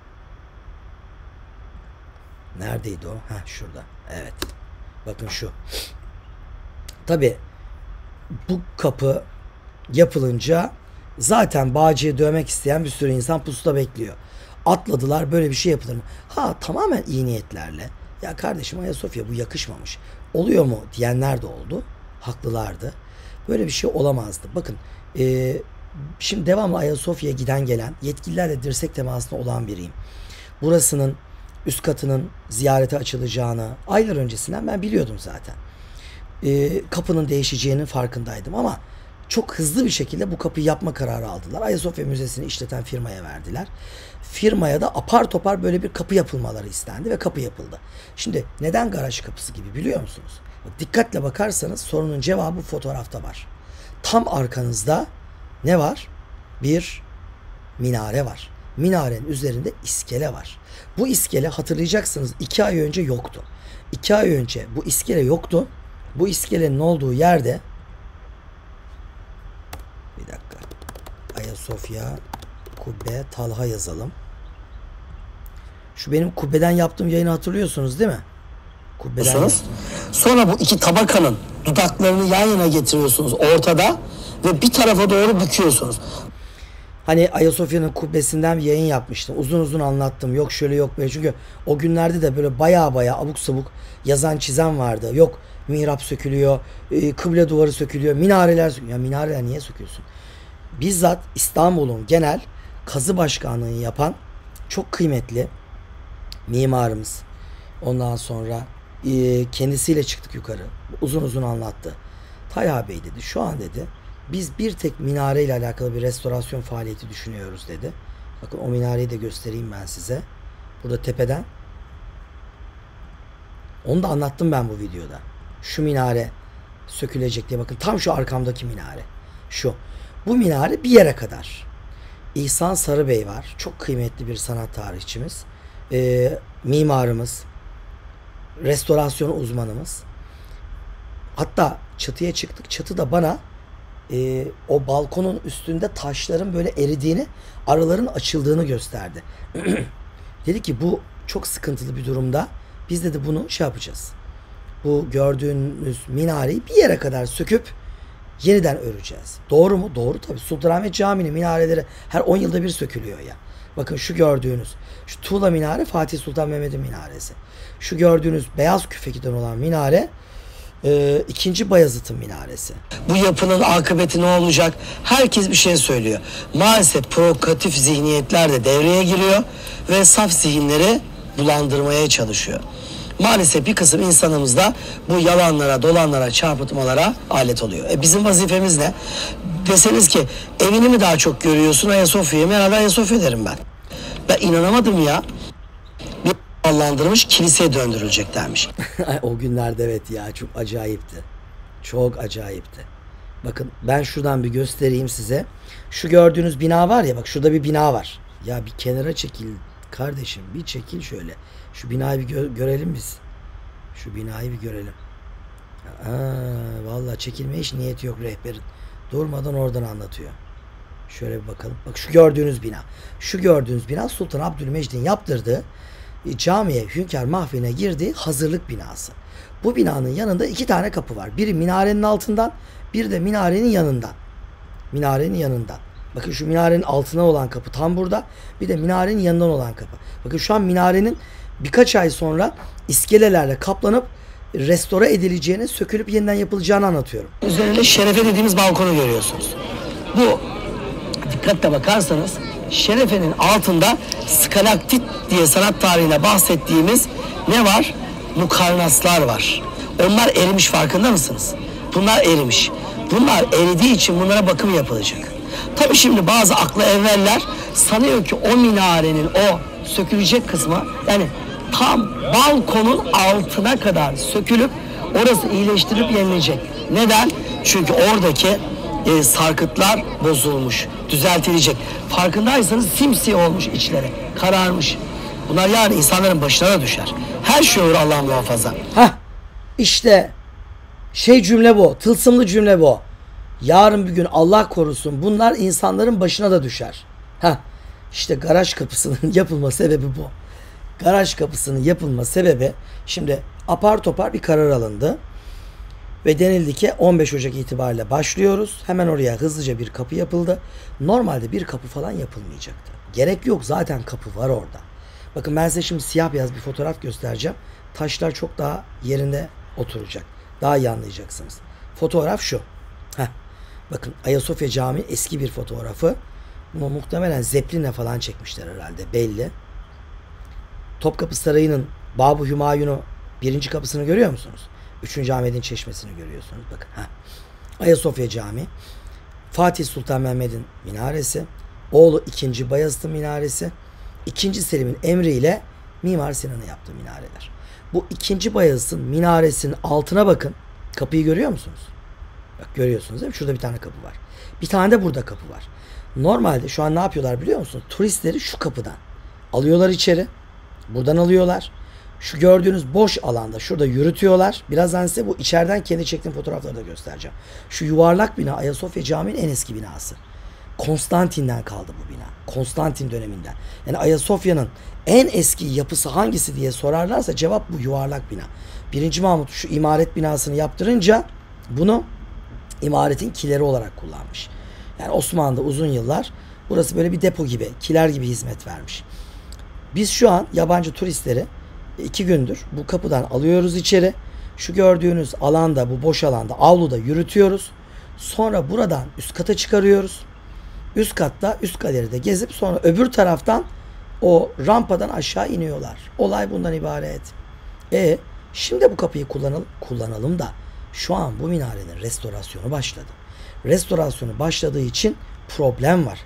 Neredeydi o? Heh, şurada. Evet. Bakın şu. Tabii bu kapı yapılınca zaten Bağcı'yı dövmek isteyen bir sürü insan pusuda bekliyor. Atladılar, böyle bir şey yapılır mı? Ha, tamamen iyi niyetlerle. Ya kardeşim Ayasofya bu yakışmamış. Oluyor mu diyenler de oldu. Haklılardı. Böyle bir şey olamazdı. Bakın e, şimdi devamlı Ayasofya'ya giden gelen yetkililerle dirsek temasında olan biriyim. Burasının üst katının ziyarete açılacağını aylar öncesinden ben biliyordum zaten. E, kapının değişeceğinin farkındaydım ama çok hızlı bir şekilde bu kapıyı yapma kararı aldılar. Ayasofya Müzesi'ni işleten firmaya verdiler. Firmaya da apar topar böyle bir kapı yapılmaları istendi ve kapı yapıldı. Şimdi neden garaj kapısı gibi biliyor musunuz? Dikkatle bakarsanız sorunun cevabı fotoğrafta var. Tam arkanızda ne var? Bir minare var. Minarenin üzerinde iskele var. Bu iskele hatırlayacaksınız iki ay önce yoktu. İki ay önce bu iskele yoktu. Bu iskelenin olduğu yerde bir dakika Ayasofya Kubbe Talha yazalım. Şu benim kubbeden yaptığım yayını hatırlıyorsunuz değil mi? Kubbeden Sonra bu iki tabakanın dudaklarını yan yana getiriyorsunuz ortada ve bir tarafa doğru büküyorsunuz. Hani Ayasofya'nın kubbesinden bir yayın yapmıştım. Uzun uzun anlattım. Yok şöyle yok böyle. Çünkü o günlerde de böyle baya baya abuk sabuk yazan çizen vardı. Yok mihrap sökülüyor, kıble duvarı sökülüyor, minareler sökülüyor. Ya minareler niye söküyorsun? Bizzat İstanbul'un genel kazı başkanlığını yapan çok kıymetli mimarımız. Ondan sonra kendisiyle çıktık yukarı. Uzun uzun anlattı. Talha Bey dedi, şu an dedi biz bir tek minare ile alakalı bir restorasyon faaliyeti düşünüyoruz dedi. Bakın o minareyi de göstereyim ben size. Burada tepeden. Onu da anlattım ben bu videoda. Şu minare sökülecek diye, bakın tam şu arkamdaki minare. Şu. Bu minare bir yere kadar. İhsan Sarıbey var. Çok kıymetli bir sanat tarihçimiz. Ee, mimarımız. Restorasyon uzmanımız. Hatta çatıya çıktık. Çatı da bana e, o balkonun üstünde taşların böyle eridiğini, araların açıldığını gösterdi. Dedi ki bu çok sıkıntılı bir durumda. Biz dedi bunu şey yapacağız. Bu gördüğünüz minareyi bir yere kadar söküp yeniden öreceğiz. Doğru mu? Doğru tabii. Sultanahmet Camii'nin minareleri her on yılda bir sökülüyor ya. Bakın şu gördüğünüz şu tuğla minare Fatih Sultan Mehmet'in minaresi. Şu gördüğünüz beyaz küfekiden olan minare e, ikinci Bayezid'in minaresi. Bu yapının akıbeti ne olacak? Herkes bir şey söylüyor. Maalesef provokatif zihniyetler de devreye giriyor ve saf zihinleri bulandırmaya çalışıyor. Maalesef bir kısım insanımız da bu yalanlara, dolanlara, çarpıtmalara alet oluyor. E bizim vazifemiz ne? Deseniz ki evini mi daha çok görüyorsun Ayasofya'yı mı? Herhalde Ayasofya derim ben. Ben inanamadım ya. Bir Allah'landırmış kiliseye döndürülecek dermiş. O günlerde evet ya, çok acayipti. Çok acayipti. Bakın ben şuradan bir göstereyim size. Şu gördüğünüz bina var ya, bak şurada bir bina var. Ya bir kenara çekil kardeşim, bir çekil şöyle. Şu binayı bir gö- görelim biz. Şu binayı bir görelim. Aa, vallahi çekilme hiç niyeti yok rehberin. Durmadan oradan anlatıyor. Şöyle bir bakalım. Bak şu gördüğünüz bina. Şu gördüğünüz bina Sultan Abdülmecit'in yaptırdığı e, camiye, Hünkâr Mahfili'ne girdiği hazırlık binası. Bu binanın yanında iki tane kapı var. Biri minarenin altından, biri de minarenin yanından. Minarenin yanından. Bakın şu minarenin altına olan kapı tam burada. Bir de minarenin yanından olan kapı. Bakın şu an minarenin birkaç ay sonra iskelelerle kaplanıp restore edileceğini, sökülüp yeniden yapılacağını anlatıyorum. Üzerinde şerefe dediğimiz balkonu görüyorsunuz. Bu dikkatle bakarsanız şerefenin altında skalaktit diye sanat tarihine bahsettiğimiz ne var? Mukarnaslar var. Onlar erimiş, farkında mısınız? Bunlar erimiş. Bunlar eridiği için bunlara bakım yapılacak. Tabii şimdi bazı aklı evveller sanıyor ki o minarenin o sökülecek kısmı, yani tam balkonun altına kadar sökülüp orası iyileştirip yenilecek. Neden? Çünkü oradaki e, sarkıtlar bozulmuş, düzeltilecek. Farkındaysanız simsiyah olmuş içleri, kararmış. Bunlar yani insanların başına da düşer. Her şey olur, Allah muhafaza. Hah, işte şey cümle bu, tılsımlı cümle bu. Yarın bir gün Allah korusun bunlar insanların başına da düşer. Heh, işte garaj kapısının yapılma sebebi bu. Garaj kapısının yapılma sebebi, şimdi apar topar bir karar alındı. Ve denildi ki on beş Ocak itibariyle başlıyoruz. Hemen oraya hızlıca bir kapı yapıldı. Normalde bir kapı falan yapılmayacaktı. Gerek yok, zaten kapı var orada. Bakın ben size şimdi siyah beyaz bir fotoğraf göstereceğim. Taşlar çok daha yerinde oturacak. Daha iyi anlayacaksınız. Fotoğraf şu. Heh. Bakın Ayasofya Camii eski bir fotoğrafı. Bunu muhtemelen Zeppelin'le falan çekmişler herhalde, belli. Topkapı Sarayı'nın Bab-ı Hümayun'u birinci kapısını görüyor musunuz? Üçüncü Ahmet'in çeşmesini görüyorsunuz. Bakın. Heh. Ayasofya Camii. Fatih Sultan Mehmet'in minaresi. Oğlu ikinci Bayezid'in minaresi. ikinci Selim'in emriyle Mimar Sinan'ın yaptığı minareler. Bu ikinci Bayezid'in minaresinin altına bakın. Kapıyı görüyor musunuz? Bak, görüyorsunuz değil mi? Şurada bir tane kapı var. Bir tane de burada kapı var. Normalde şu an ne yapıyorlar biliyor musunuz? Turistleri şu kapıdan alıyorlar içeri. Buradan alıyorlar. Şu gördüğünüz boş alanda şurada yürütüyorlar. Birazdan size bu içeriden kendi çektiğim fotoğrafları da göstereceğim. Şu yuvarlak bina Ayasofya Camii'nin en eski binası. Konstantin'den kaldı bu bina. Konstantin döneminden. Yani Ayasofya'nın en eski yapısı hangisi diye sorarlarsa cevap bu yuvarlak bina. Birinci Mahmut şu imaret binasını yaptırınca bunu imaretin kileri olarak kullanmış. Yani Osmanlı'da uzun yıllar burası böyle bir depo gibi, kiler gibi hizmet vermiş. Biz şu an yabancı turistleri iki gündür bu kapıdan alıyoruz içeri. Şu gördüğünüz alanda, bu boş alanda, avluda yürütüyoruz. Sonra buradan üst kata çıkarıyoruz. Üst katta, üst galeride gezip sonra öbür taraftan o rampadan aşağı iniyorlar. Olay bundan ibaret. E şimdi bu kapıyı kullanalım, kullanalım da şu an bu minarenin restorasyonu başladı. Restorasyonu başladığı için problem var.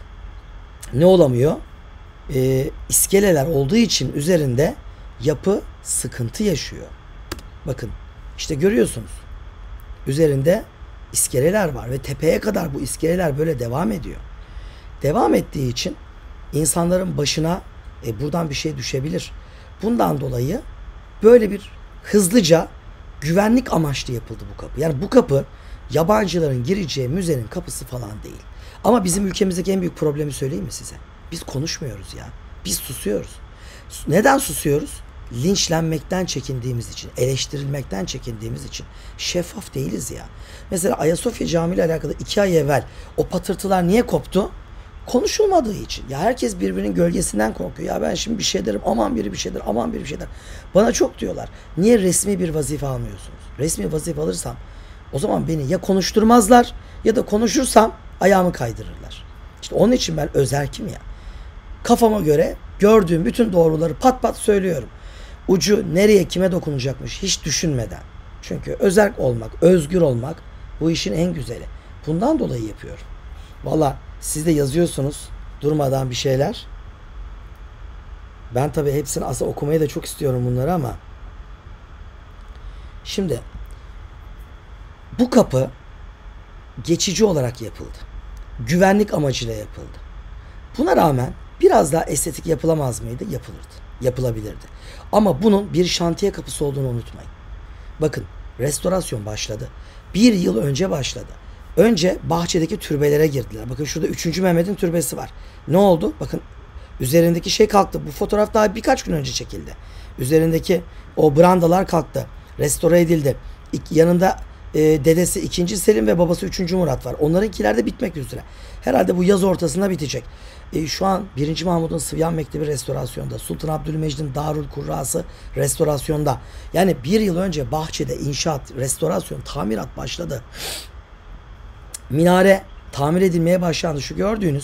Ne olamıyor? E, iskeleler olduğu için üzerinde yapı sıkıntı yaşıyor. Bakın işte görüyorsunuz. Üzerinde iskeleler var ve tepeye kadar bu iskeleler böyle devam ediyor. Devam ettiği için insanların başına e, buradan bir şey düşebilir. Bundan dolayı böyle bir hızlıca güvenlik amaçlı yapıldı bu kapı. Yani bu kapı yabancıların gireceği müzenin kapısı falan değil. Ama bizim ülkemizdeki en büyük problemi söyleyeyim mi size? Biz konuşmuyoruz ya. Biz susuyoruz. Neden susuyoruz? Linçlenmekten çekindiğimiz için, eleştirilmekten çekindiğimiz için. Şeffaf değiliz ya. Mesela Ayasofya Camii ile alakalı iki ay evvel o patırtılar niye koptu? Konuşulmadığı için. Ya herkes birbirinin gölgesinden korkuyor. Ya ben şimdi bir şey derim, aman biri bir şey der, aman biri bir şey der. Bana çok diyorlar. Niye resmi bir vazife almıyorsunuz? Resmi vazife alırsam o zaman beni ya konuşturmazlar ya da konuşursam ayağımı kaydırırlar. İşte onun için ben özerkim ya. Kafama göre gördüğüm bütün doğruları pat pat söylüyorum. Ucu nereye kime dokunacakmış hiç düşünmeden. Çünkü özerk olmak, özgür olmak bu işin en güzeli. Bundan dolayı yapıyorum. Valla siz de yazıyorsunuz durmadan bir şeyler. Ben tabii hepsini aslında okumayı da çok istiyorum bunları ama şimdi bu kapı geçici olarak yapıldı. Güvenlik amacıyla yapıldı. Buna rağmen biraz daha estetik yapılamaz mıydı? Yapılırdı. Yapılabilirdi. Ama bunun bir şantiye kapısı olduğunu unutmayın. Bakın restorasyon başladı. Bir yıl önce başladı. Önce bahçedeki türbelere girdiler. Bakın şurada üçüncü Mehmet'in türbesi var. Ne oldu? Bakın üzerindeki şey kalktı. Bu fotoğraf daha birkaç gün önce çekildi. Üzerindeki o brandalar kalktı. Restore edildi. Yanında e, dedesi ikinci Selim ve babası üçüncü Murat var. Onlarınkiler de bitmek üzere. Herhalde bu yaz ortasında bitecek. E, şu an birinci Mahmud'un Sıvyan Mektebi restorasyonda. Sultan Abdülmecit'in Darül Kurrası restorasyonda. Yani bir yıl önce bahçede inşaat, restorasyon, tamirat başladı. Minare tamir edilmeye başlandı. Şu gördüğünüz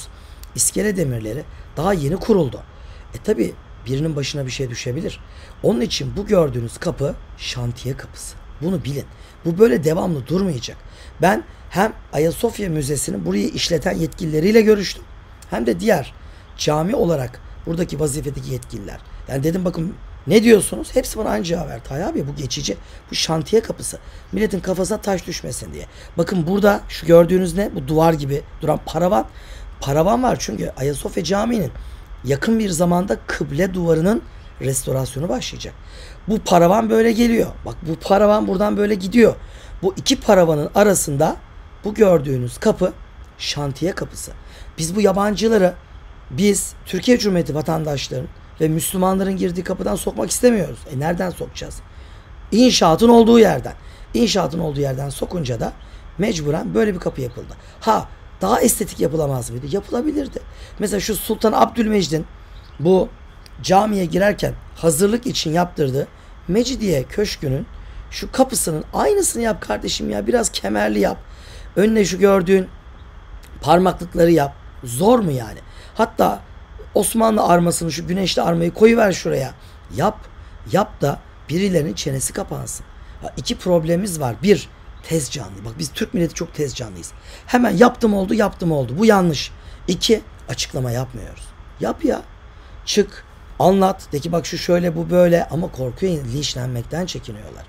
İskele demirleri daha yeni kuruldu. E tabi birinin başına bir şey düşebilir. Onun için bu gördüğünüz kapı şantiye kapısı. Bunu bilin. Bu böyle devamlı durmayacak. Ben hem Ayasofya Müzesi'nin burayı işleten yetkilileriyle görüştüm. Hem de diğer cami olarak buradaki vazifedeki yetkililer. Yani dedim bakın ne diyorsunuz? Hepsi bana aynı cevap verdi. Hayır abi bu geçici. Bu şantiye kapısı. Milletin kafasına taş düşmesin diye. Bakın burada şu gördüğünüz ne? Bu duvar gibi duran paravan. Paravan var çünkü Ayasofya Camii'nin yakın bir zamanda kıble duvarının restorasyonu başlayacak. Bu paravan böyle geliyor. Bak bu paravan buradan böyle gidiyor. Bu iki paravanın arasında bu gördüğünüz kapı şantiye kapısı. Biz bu yabancıları biz Türkiye Cumhuriyeti vatandaşların ve Müslümanların girdiği kapıdan sokmak istemiyoruz. E nereden sokacağız? İnşaatın olduğu yerden. İnşaatın olduğu yerden sokunca da mecburen böyle bir kapı yapıldı. Ha daha estetik yapılamaz mıydı? Yapılabilirdi. Mesela şu Sultan Abdülmecit'in bu camiye girerken hazırlık için yaptırdığı Mecidiye Köşkü'nün şu kapısının aynısını yap kardeşim ya. Biraz kemerli yap. Önüne şu gördüğün parmaklıkları yap. Zor mu yani? Hatta Osmanlı armasını şu güneşli armayı koyuver şuraya. Yap. Yap da birilerinin çenesi kapansın. Ha, iki problemimiz var. Bir, tez canlı. Bak biz Türk milleti çok tez canlıyız. Hemen yaptım oldu yaptım oldu. Bu yanlış. İki, açıklama yapmıyoruz. Yap ya. Çık. Anlat. De ki bak şu şöyle bu böyle. Ama korkuyor. Linçlenmekten çekiniyorlar.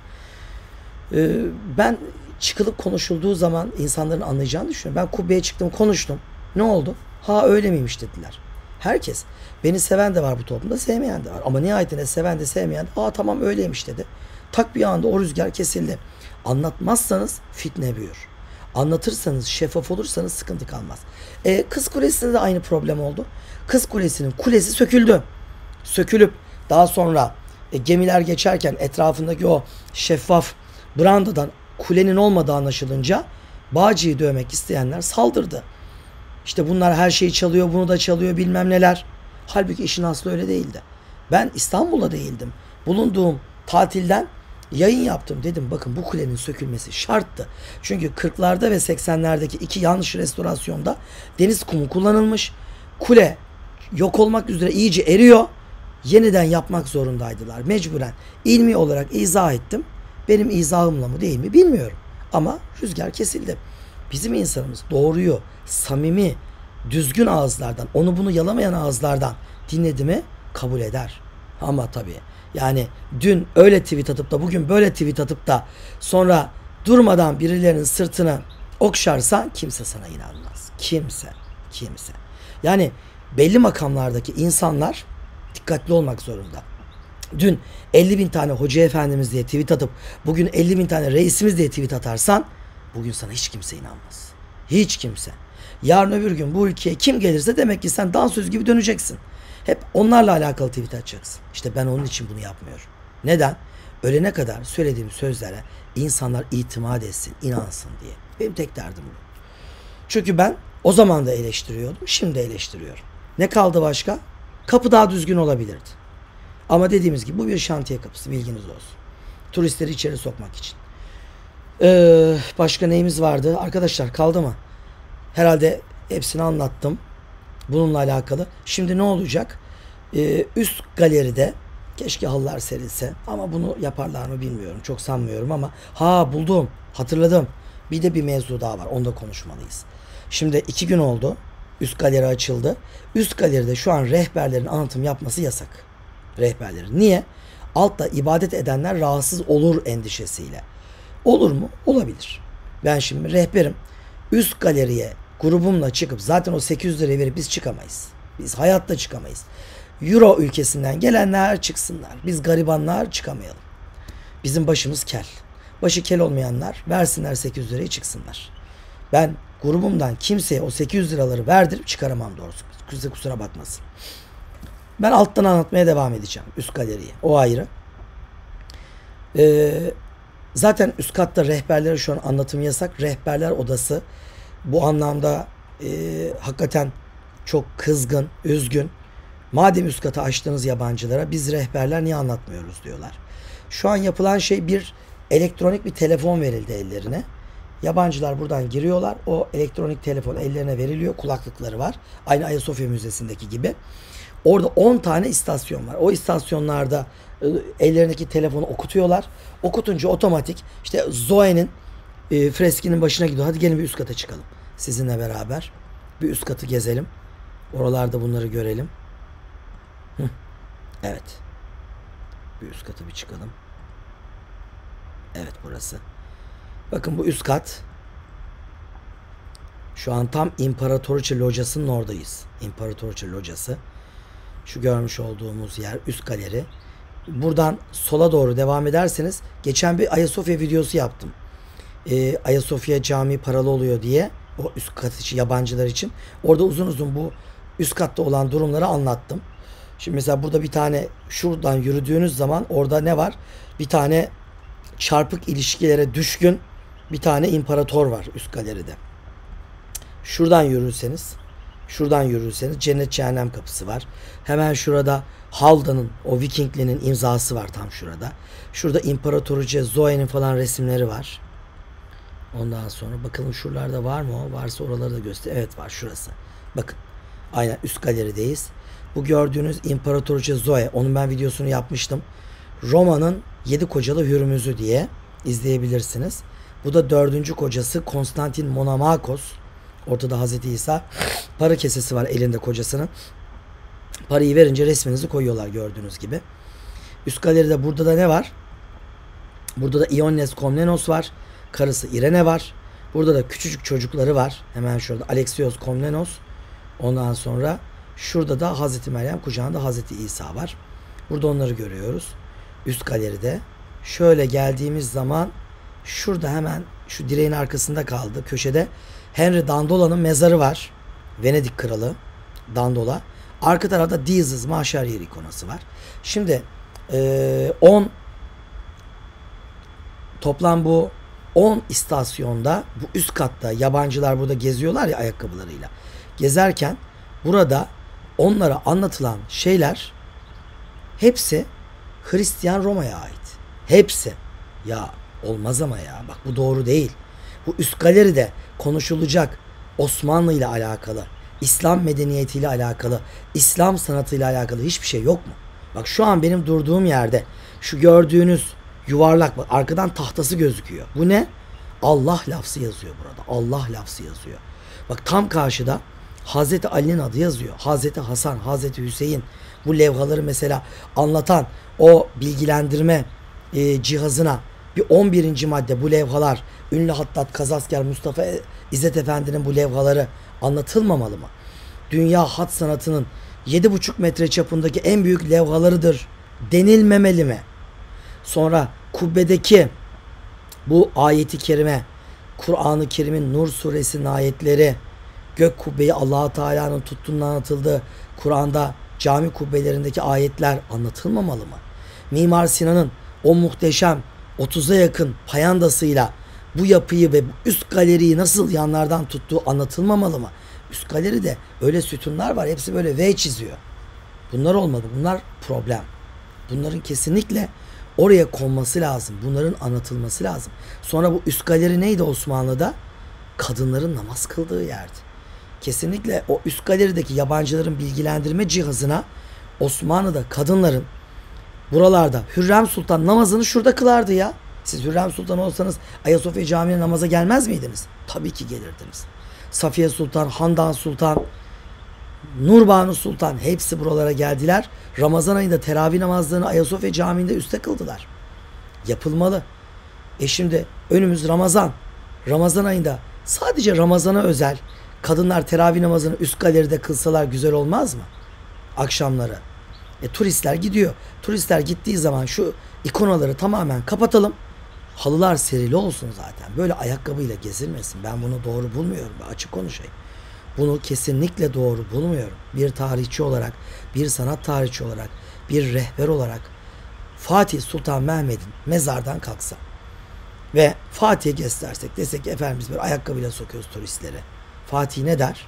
Ee, ben çıkılıp konuşulduğu zaman insanların anlayacağını düşünüyorum. Ben kubbeye çıktım konuştum. Ne oldu? Ha öyle miymiş dediler. Herkes. Beni seven de var bu toplumda, sevmeyen de var. Ama nihayetinde seven de sevmeyen de aa tamam öyleymiş dedi. Tak bir anda o rüzgar kesildi. Anlatmazsanız fitne büyür. Anlatırsanız, şeffaf olursanız sıkıntı kalmaz. E, Kız Kulesi'nde de aynı problem oldu. Kız Kulesi'nin kulesi söküldü. Sökülüp daha sonra e, gemiler geçerken etrafındaki o şeffaf brandadan kulenin olmadığı anlaşılınca Bağcı'yı dövmek isteyenler saldırdı. İşte bunlar her şeyi çalıyor, bunu da çalıyor bilmem neler. Halbuki işin aslı öyle değildi. Ben İstanbul'da değildim. Bulunduğum tatilden yayın yaptım. Dedim bakın bu kulenin sökülmesi şarttı. Çünkü kırklarda ve seksenlerdeki iki yanlış restorasyonda deniz kumu kullanılmış. Kule yok olmak üzere iyice eriyor. Yeniden yapmak zorundaydılar mecburen. İlmi olarak izah ettim. Benim izahımla mı değil mi bilmiyorum. Ama rüzgar kesildi. Bizim insanımız doğruyu, samimi, düzgün ağızlardan, onu bunu yalamayan ağızlardan dinledi mi kabul eder. Ama tabii yani dün öyle tweet atıp da bugün böyle tweet atıp da sonra durmadan birilerinin sırtını okşarsan kimse sana inanmaz. Kimse, kimse. Yani belli makamlardaki insanlar dikkatli olmak zorunda. Dün elli bin tane hoca efendimiz diye tweet atıp bugün elli bin tane reisimiz diye tweet atarsan bugün sana hiç kimse inanmaz. Hiç kimse. Yarın öbür gün bu ülkeye kim gelirse demek ki sen dansöz gibi döneceksin. Hep onlarla alakalı tweet atacaksın. İşte ben onun için bunu yapmıyorum. Neden? Ölene kadar söylediğim sözlere insanlar itimat etsin, inansın diye. Benim tek derdim bu. Çünkü ben o zaman da eleştiriyordum, şimdi de eleştiriyorum. Ne kaldı başka? Kapı daha düzgün olabilirdi. Ama dediğimiz gibi bu bir şantiye kapısı, bilginiz olsun. Turistleri içeri sokmak için. Ee, başka neyimiz vardı? Arkadaşlar kaldı mı? Herhalde hepsini anlattım. Bununla alakalı. Şimdi ne olacak? Ee, üst galeride keşke halılar serilse. Ama bunu yaparlar mı bilmiyorum. Çok sanmıyorum ama. Ha buldum. Hatırladım. Bir de bir mevzu daha var. Onu da konuşmalıyız. Şimdi iki gün oldu. Üst galeri açıldı. Üst galeride şu an rehberlerin anlatım yapması yasak. Rehberlerin. Niye? Altta ibadet edenler rahatsız olur endişesiyle. Olur mu? Olabilir. Ben şimdi rehberim. Üst galeriye grubumla çıkıp zaten o sekiz yüz lirayı verip biz çıkamayız. Biz hayatta çıkamayız. Euro ülkesinden gelenler çıksınlar. Biz garibanlar çıkamayalım. Bizim başımız kel. Başı kel olmayanlar versinler sekiz yüz lirayı çıksınlar. Ben grubumdan kimseye o sekiz yüz liraları verdirip çıkaramam doğrusu. Kusura, kusura bakmasın. Ben alttan anlatmaya devam edeceğim. Üst galeriyi. O ayrı. Ee, zaten üst katta rehberlere şu an anlatım yasak. Rehberler odası bu anlamda e, hakikaten çok kızgın, üzgün. Madem üst katı açtınız yabancılara biz rehberler niye anlatmıyoruz diyorlar. Şu an yapılan şey bir elektronik bir telefon verildi ellerine. Yabancılar buradan giriyorlar. O elektronik telefon ellerine veriliyor. Kulaklıkları var. Aynı Ayasofya Müzesi'ndeki gibi. Orada on tane istasyon var. O istasyonlarda e, ellerindeki telefonu okutuyorlar. Okutunca otomatik işte Zoe'nin e, freskinin başına gidiyor. Hadi gelin bir üst kata çıkalım. Sizinle beraber. Bir üst katı gezelim. Oralarda bunları görelim. Hı. Evet. Bir üst kata bir çıkalım. Evet, burası. Bakın bu üst kat. Şu an tam İmparatoriçe Locası'nın oradayız. İmparatoriçe Locası. Şu görmüş olduğumuz yer üst galeri. Buradan sola doğru devam ederseniz, geçen bir Ayasofya videosu yaptım. Ee, Ayasofya Camii paralı oluyor diye. O üst kat için, yabancılar için. Orada uzun uzun bu üst katta olan durumları anlattım. Şimdi mesela burada bir tane, şuradan yürüdüğünüz zaman orada ne var? Bir tane çarpık ilişkilere düşkün bir tane imparator var üst galeride. Şuradan yürürseniz, şuradan yürürseniz cennet cehennem kapısı var. Hemen şurada Halda'nın, o Vikinglinin imzası var tam şurada. Şurada İmparatoriçe Zoe'nin falan resimleri var. Ondan sonra bakalım şuralarda var mı o? Varsa oraları da göster. Evet, var şurası. Bakın. Aynen üst galerideyiz. Bu gördüğünüz İmparatoriçe Zoe. Onun ben videosunu yapmıştım. Roma'nın yedi kocalı Hürmüz'ü diye izleyebilirsiniz. Bu da dördüncü kocası Konstantin Monomakos. Ortada Hazreti İsa. Para kesesi var elinde kocasının. Parayı verince resminizi koyuyorlar gördüğünüz gibi. Üst galeride burada da ne var? Burada da Ioannes Komnenos var. Karısı Irene var. Burada da küçücük çocukları var. Hemen şurada Alexios Komnenos. Ondan sonra şurada da Hazreti Meryem, kucağında Hazreti İsa var. Burada onları görüyoruz. Üst galeride. Şöyle geldiğimiz zaman şurada hemen şu direğin arkasında kaldı köşede Henry Dandola'nın mezarı var. Venedik kralı Dandola. Arka tarafta Dizes mahşer yeri ikonası var. Şimdi on toplam bu on istasyonda, bu üst katta yabancılar burada geziyorlar ya ayakkabılarıyla. Gezerken burada onlara anlatılan şeyler hepsi Hristiyan Roma'ya ait. Hepsi. Ya olmaz ama ya. Bak bu doğru değil. Bu üst galeride konuşulacak Osmanlı ile alakalı, İslam medeniyeti ile alakalı, İslam sanatı ile alakalı hiçbir şey yok mu? Bak şu an benim durduğum yerde şu gördüğünüz yuvarlak, bak arkadan tahtası gözüküyor. Bu ne? Allah lafzı yazıyor burada. Allah lafzı yazıyor. Bak tam karşıda Hazreti Ali'nin adı yazıyor. Hazreti Hasan, Hazreti Hüseyin. Bu levhaları mesela anlatan o bilgilendirme e, cihazına bir on birinci madde bu levhalar, ünlü hattat Kazasker Mustafa İzzet Efendi'nin bu levhaları anlatılmamalı mı? Dünya hat sanatının yedi buçuk metre çapındaki en büyük levhalarıdır denilmemeli mi? Sonra kubbedeki bu ayeti kerime, Kur'an-ı Kerim'in Nur suresinin ayetleri, gök kubbeyi Allah Teala'nın tuttuğundan anlatıldığı Kur'an'da cami kubbelerindeki ayetler anlatılmamalı mı? Mimar Sinan'ın o muhteşem otuza yakın payandasıyla bu yapıyı ve bu üst galeriyi nasıl yanlardan tuttuğu anlatılmamalı mı? Üst galeride öyle sütunlar var, hepsi böyle V çiziyor. Bunlar olmadı. Bunlar problem. Bunların kesinlikle oraya konması lazım. Bunların anlatılması lazım. Sonra bu üst galeri neydi Osmanlı'da? Kadınların namaz kıldığı yerdi. Kesinlikle o üst galerideki yabancıların bilgilendirme cihazına Osmanlı'da kadınların buralarda Hürrem Sultan namazını şurada kılardı ya. Siz Hürrem Sultan olsanız Ayasofya Camii'ne namaza gelmez miydiniz? Tabii ki gelirdiniz. Safiye Sultan, Handan Sultan, Nurbanu Sultan hepsi buralara geldiler. Ramazan ayında teravih namazlarını Ayasofya Camii'nde üste kıldılar. Yapılmalı. E şimdi önümüz Ramazan. Ramazan ayında sadece Ramazan'a özel kadınlar teravih namazını üst galeride kılsalar güzel olmaz mı? Akşamları. E turistler gidiyor. Turistler gittiği zaman şu ikonaları tamamen kapatalım. Halılar serili olsun zaten. Böyle ayakkabıyla gezilmesin. Ben bunu doğru bulmuyorum. Ben açık konuşayım. Bunu kesinlikle doğru bulmuyorum. Bir tarihçi olarak, bir sanat tarihçi olarak, bir rehber olarak Fatih Sultan Mehmet'in mezardan kalksa ve Fatih'e göstersek, desek ki Efendimiz böyle ayakkabıyla sokuyoruz turistleri. Fatih ne der?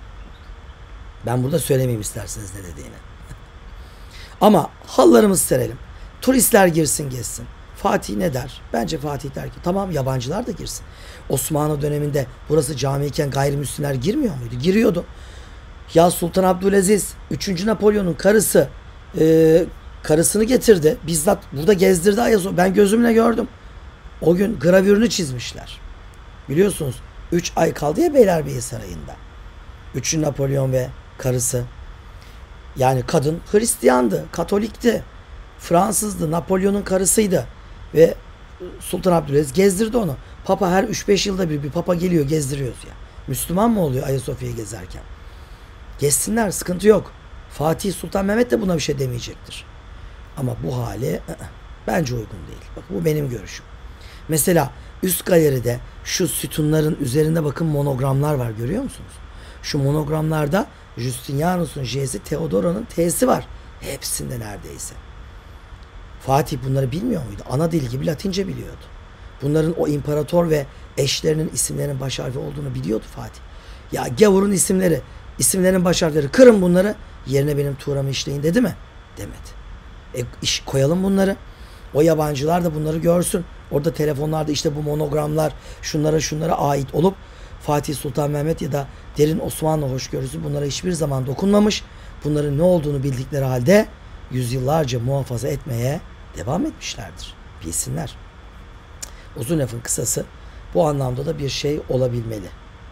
Ben burada söylemeyeyim isterseniz ne dediğini. Ama hallarımızı serelim. Turistler girsin gezsin. Fatih ne der? Bence Fatih der ki tamam yabancılar da girsin. Osmanlı döneminde burası camiyken gayrimüslimler girmiyor muydu? Giriyordu. Ya Sultan Abdülaziz üçüncü. Napolyon'un karısı e, karısını getirdi. Bizzat burada gezdirdi Ayasofya. Ben gözümle gördüm. O gün gravürünü çizmişler. Biliyorsunuz üç ay kaldı ya Beylerbeyi Sarayı'nda. üçüncü. Napolyon ve karısı. Yani kadın Hristiyandı, Katolikti, Fransızdı, Napolyon'un karısıydı ve Sultan Abdülaziz gezdirdi onu. Papa her üç beş yılda bir bir papa geliyor gezdiriyoruz ya. Müslüman mı oluyor Ayasofya'yı gezerken? Gezsinler, sıkıntı yok. Fatih Sultan Mehmet de buna bir şey demeyecektir. Ama bu hali ı-ı, bence uygun değil. Bak bu benim görüşüm. Mesela üst galeride şu sütunların üzerinde bakın monogramlar var, görüyor musunuz? Şu monogramlarda Justinianus'un J'si, Theodora'nın T'si var. Hepsinde neredeyse. Fatih bunları bilmiyor muydu? Ana dil gibi Latince biliyordu. Bunların o imparator ve eşlerinin isimlerinin baş harfi olduğunu biliyordu Fatih. Ya gavurun isimleri, isimlerin baş harfleri, kırın bunları, yerine benim Tuğram'ı işleyin dedi mi? Demedi. E, iş, koyalım bunları. O yabancılar da bunları görsün. Orada telefonlarda işte bu monogramlar şunlara şunlara ait olup Fatih Sultan Mehmet ya da derin Osmanlı hoşgörüsü bunlara hiçbir zaman dokunmamış. Bunların ne olduğunu bildikleri halde yüzyıllarca muhafaza etmeye devam etmişlerdir. Bilsinler. Uzun lafın kısası bu anlamda da bir şey olabilmeli.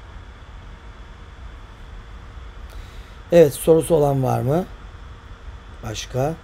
Evet, sorusu olan var mı? Başka?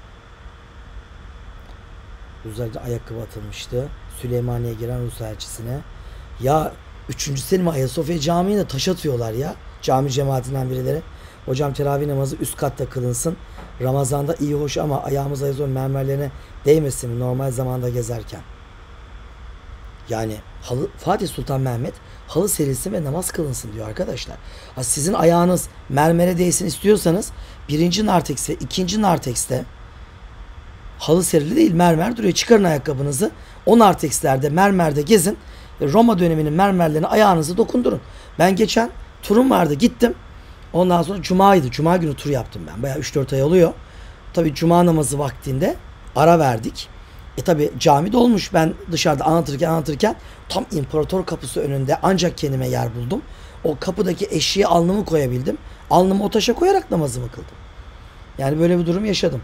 Özellikle ayakkabı atılmıştı. Süleymaniye giren Rus elçisine. Ya üçüncü Selim Ayasofya Camii'ne taş atıyorlar ya. Cami cemaatinden birileri. Hocam teravih namazı üst katta kılınsın. Ramazan'da iyi hoş ama ayağımız Ayasofya mermerlerine değmesin normal zamanda gezerken. Yani halı, Fatih Sultan Mehmet halı serilsin ve namaz kılınsın diyor arkadaşlar. Ha, sizin ayağınız mermere değsin istiyorsanız birinci nartekste, ikinci nartekste halı serili değil mermer duruyor. Çıkarın ayakkabınızı. O nartekslerde mermerde gezin. Roma döneminin mermerlerine ayağınızı dokundurun. Ben geçen turum vardı gittim. Ondan sonra cumaydı. Cuma günü tur yaptım ben. Bayağı üç dört ay oluyor. Tabii cuma namazı vaktinde ara verdik. E tabii cami dolmuş. Ben dışarıda anlatırken anlatırken tam imparator kapısı önünde ancak kendime yer buldum. O kapıdaki eşiğe alnımı koyabildim. Alnımı o taşa koyarak namazımı kıldım. Yani böyle bir durum yaşadım.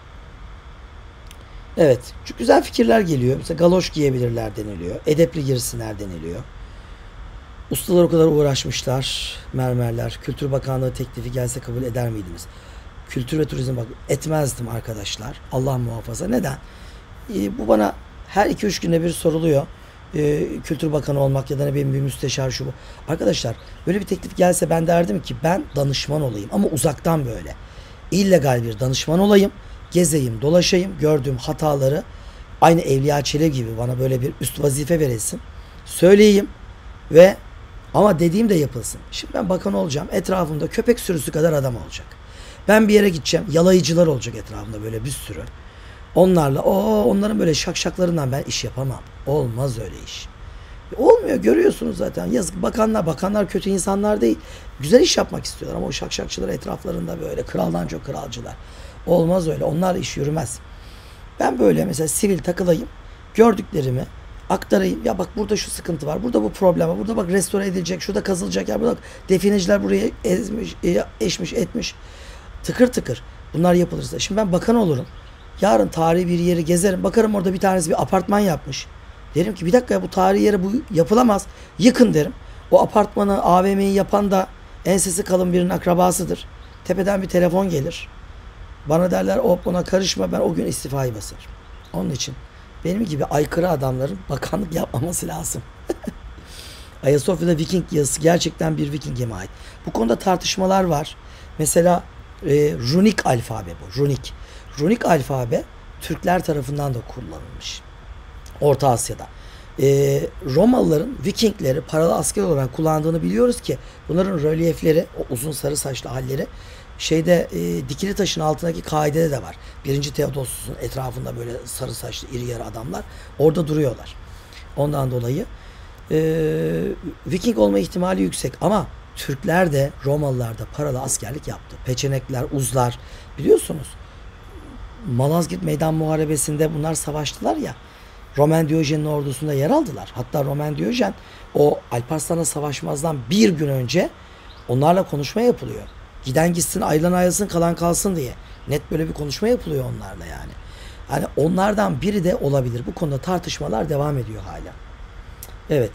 Evet. Çok güzel fikirler geliyor. Mesela galoş giyebilirler deniliyor. Edepli girsinler deniliyor. Ustalar o kadar uğraşmışlar. Mermerler. Kültür Bakanlığı teklifi gelse kabul eder miydiniz? Kültür ve Turizm bak etmezdim arkadaşlar. Allah muhafaza. Neden? Ee, bu bana her iki üç günde bir soruluyor. Ee, Kültür Bakanı olmak ya da ne bileyim bir müsteşar şu bu. Arkadaşlar böyle bir teklif gelse ben derdim ki ben danışman olayım ama uzaktan böyle. İllegal bir danışman olayım. Gezeyim, dolaşayım, gördüğüm hataları aynı Evliya Çelebi gibi bana böyle bir üst vazife verilsin. Söyleyeyim ve ama dediğim de yapılsın. Şimdi ben bakan olacağım. Etrafımda köpek sürüsü kadar adam olacak. Ben bir yere gideceğim. Yalayıcılar olacak etrafımda böyle bir sürü. Onlarla o onların böyle şakşaklarından ben iş yapamam. Olmaz öyle iş. Olmuyor görüyorsunuz zaten. Yazık bakanlar bakanlar kötü insanlar değil. Güzel iş yapmak istiyorlar ama o şakşakçılar etraflarında böyle kraldan çok kralcılar. Olmaz öyle. Onlarla iş yürümez. Ben böyle mesela sivil takılayım. Gördüklerimi aktarayım. Ya bak burada şu sıkıntı var. Burada bu problem var. Burada bak restore edilecek. Şurada kazılacak yer. Burada defineciler buraya ezmiş, eşmiş, etmiş. Tıkır tıkır. Bunlar yapılırsa. Şimdi ben bakan olurum. Yarın tarihi bir yeri gezerim. Bakarım orada bir tanesi bir apartman yapmış. Derim ki bir dakika ya bu tarihi yere bu yapılamaz. Yıkın derim. O apartmanı A V M'yi yapan da ensesi kalın birinin akrabasıdır. Tepeden bir telefon gelir. Bana derler o ona karışma ben o gün istifayı basarım. Onun için benim gibi aykırı adamların bakanlık yapmaması lazım. Ayasofya'da Viking yazısı gerçekten bir Viking gemi ait. Bu konuda tartışmalar var. Mesela e, runik alfabe bu. Runik. Runik alfabe Türkler tarafından da kullanılmış. Orta Asya'da. E, Romalıların Vikingleri paralı asker olarak kullandığını biliyoruz ki bunların rölyefleri, o uzun sarı saçlı halleri şeyde e, dikili taşın altındaki kaidede de var. Birinci Theodosius'un etrafında böyle sarı saçlı iri yarı adamlar orada duruyorlar. Ondan dolayı e, Viking olma ihtimali yüksek ama Türkler de Romalılar da paralı askerlik yaptı. Peçenekler, uzlar biliyorsunuz. Malazgirt Meydan Muharebesi'nde bunlar savaştılar ya. Roman Diyojen'in ordusunda yer aldılar. Hatta Roman Diyojen o Alparslan'la savaşmazdan bir gün önce onlarla konuşma yapılıyor. Giden gitsin, ayrılan ayrılsın, kalan kalsın diye. Net böyle bir konuşma yapılıyor onlarla yani. Hani onlardan biri de olabilir. Bu konuda tartışmalar devam ediyor hala. Evet.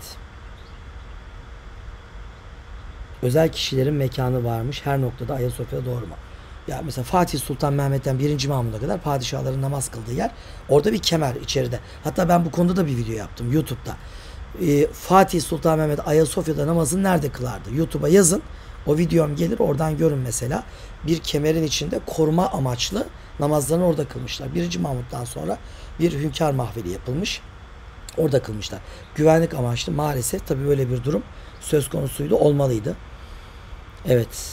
Özel kişilerin mekanı varmış. Her noktada Ayasofya doğru mu? Ya mesela Fatih Sultan Mehmet'ten birinci Mahmud'a kadar padişahların namaz kıldığı yer. Orada bir kemer içeride. Hatta ben bu konuda da bir video yaptım YouTube'da. Ee, Fatih Sultan Mehmet Ayasofya'da namazını nerede kılardı? YouTube'a yazın. O videom gelir, oradan görün mesela. Bir kemerin içinde koruma amaçlı namazlarını orada kılmışlar. Birinci Mahmut'tan sonra bir hünkâr mahveli yapılmış. Orada kılmışlar. Güvenlik amaçlı maalesef tabii böyle bir durum söz konusuydu, olmalıydı. Evet.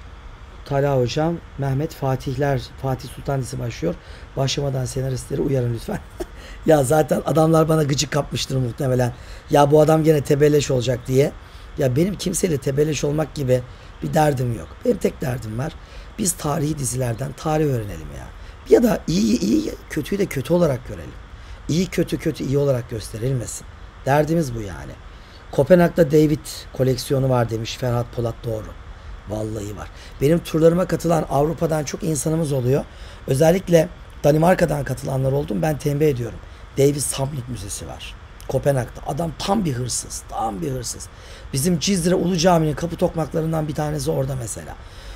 Talha Hocam, Mehmet Fatihler, Fatih Sultan dizisi başlıyor. Başlamadan senaristleri uyarın lütfen. Ya zaten adamlar bana gıcık kapmıştır muhtemelen. Ya bu adam gene tebelleş olacak diye. Ya benim kimseyle tebelleş olmak gibi bir derdim yok. Benim tek derdim var. Biz tarihi dizilerden tarih öğrenelim ya. Ya da iyi iyi, kötüyü de kötü olarak görelim. İyi kötü kötü iyi olarak gösterilmesin. Derdimiz bu yani. Kopenhag'da David koleksiyonu var demiş Ferhat Polat, doğru. Vallahi var. Benim turlarıma katılan Avrupa'dan çok insanımız oluyor. Özellikle Danimarka'dan katılanlar oldum. Ben tembih ediyorum. David Samling Müzesi var. Kopenhag'da. Adam tam bir hırsız. Tam bir hırsız. Bizim Cizre Ulu Cami'nin kapı tokmaklarından bir tanesi orada mesela.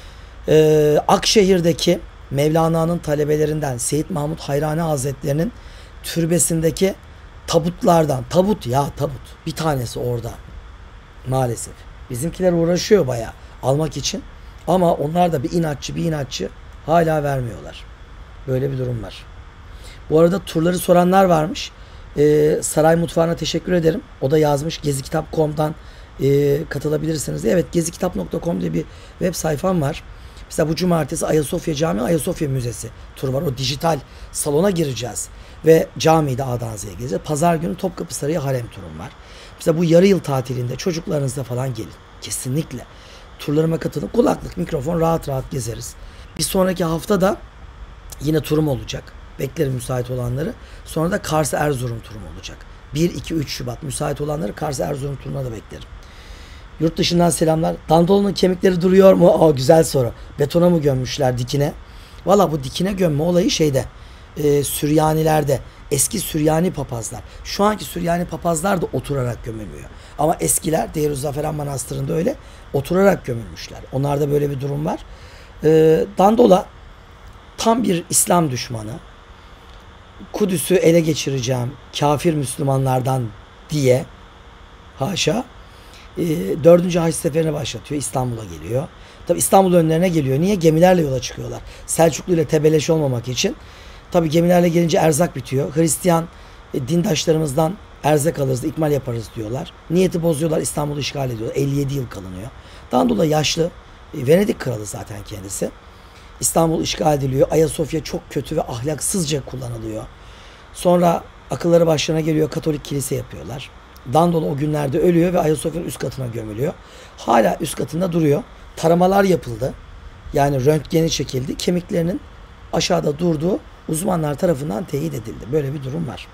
Ee, Akşehir'deki Mevlana'nın talebelerinden Seyyid Mahmud Hayrani Hazretleri'nin türbesindeki tabutlardan. Tabut ya tabut. Bir tanesi orada. Maalesef. Bizimkiler uğraşıyor bayağı almak için. Ama onlar da bir inatçı bir inatçı hala vermiyorlar. Böyle bir durum var. Bu arada turları soranlar varmış. Ee, Saray Mutfağı'na teşekkür ederim. O da yazmış gezikitap nokta com'dan e, katılabilirsiniz. Evet, gezikitap nokta com diye bir web sayfam var. Mesela bu cumartesi Ayasofya Camii, Ayasofya Müzesi tur var. O dijital salona gireceğiz. Ve camiyi de A'dan Z'ye gezeceğiz. Pazar günü Topkapı Sarayı harem turum var. Mesela bu yarı yıl tatilinde çocuklarınızla falan gelin. Kesinlikle. Turlarıma katılın. Kulaklık, mikrofon, rahat rahat gezeriz. Bir sonraki hafta da yine turum olacak. Beklerim müsait olanları. Sonra da Kars Erzurum turum olacak. bir iki üç Şubat müsait olanları Kars Erzurum turuna da beklerim. Yurt dışından selamlar. Dandolo'nun kemikleri duruyor mu? Aa, güzel soru. Betona mı gömmüşler, dikine? Valla bu dikine gömme olayı şeyde. E, Süryanilerde. Eski Süryani papazlar. Şu anki Süryani papazlar da oturarak gömülüyor. Ama eskiler Deirüzzaferan Manastırı'nda öyle oturarak gömülmüşler. Onlarda böyle bir durum var. E, Dandola tam bir İslam düşmanı. Kudüs'ü ele geçireceğim kafir Müslümanlardan diye haşa e, dördüncü haç seferine başlatıyor. İstanbul'a geliyor. Tabi İstanbul önlerine geliyor. Niye? Gemilerle yola çıkıyorlar. Selçuklu ile tebeleş olmamak için. Tabi gemilerle gelince erzak bitiyor. Hristiyan e, dindaşlarımızdan erzak alırız, ikmal yaparız diyorlar. Niyeti bozuyorlar, İstanbul'u işgal ediyorlar. elli yedi yıl kalınıyor. Daha dolayı yaşlı e, Venedik kralı zaten kendisi. İstanbul işgal ediliyor. Ayasofya çok kötü ve ahlaksızca kullanılıyor. Sonra akılları başlarına geliyor. Katolik kilise yapıyorlar. Dandolo o günlerde ölüyor ve Ayasofya'nın üst katına gömülüyor. Hala üst katında duruyor. Taramalar yapıldı. Yani röntgeni çekildi. Kemiklerinin aşağıda durduğu uzmanlar tarafından teyit edildi. Böyle bir durum var.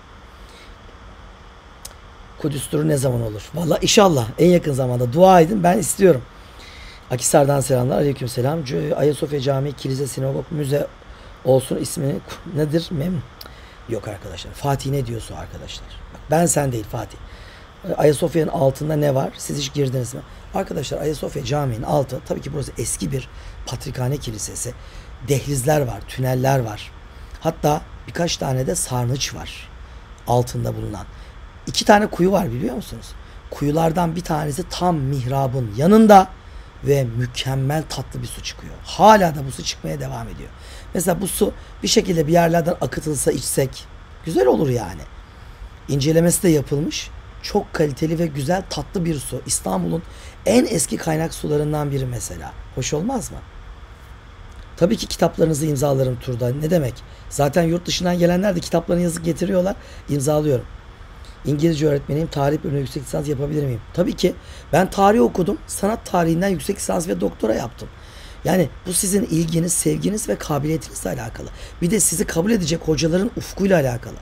Kudüs turu ne zaman olur? Vallahi inşallah en yakın zamanda. Dua edin. Ben istiyorum. Akhisar'dan selamlar. Aleykümselam. Ayasofya Camii, kilise, sinagog, müze olsun, ismi nedir? Mem Yok arkadaşlar. Fatih ne diyorsa arkadaşlar. Bak, ben sen değil Fatih. Ayasofya'nın altında ne var? Siz hiç girdiniz mi? Arkadaşlar Ayasofya Camii'nin altı, tabii ki burası eski bir patrikhane kilisesi. Dehlizler var, tüneller var. Hatta birkaç tane de sarnıç var altında bulunan. İki tane kuyu var, biliyor musunuz? Kuyulardan bir tanesi tam mihrabın yanında ve mükemmel tatlı bir su çıkıyor. Hala da bu su çıkmaya devam ediyor. Mesela bu su bir şekilde bir yerlerden akıtılsa, içsek güzel olur yani. İncelemesi de yapılmış. Çok kaliteli ve güzel tatlı bir su. İstanbul'un en eski kaynak sularından biri mesela. Hoş olmaz mı? Tabii ki kitaplarınızı imzalarım turda. Ne demek? Zaten yurt dışından gelenler de kitaplarını yazıp getiriyorlar. İmzalıyorum. İngilizce öğretmeniyim. Tarih bölümünde yüksek lisans yapabilir miyim? Tabii ki. Ben tarih okudum. Sanat tarihinden yüksek lisans ve doktora yaptım. Yani bu sizin ilginiz, sevginiz ve kabiliyetinizle alakalı. Bir de sizi kabul edecek hocaların ufkuyla alakalı.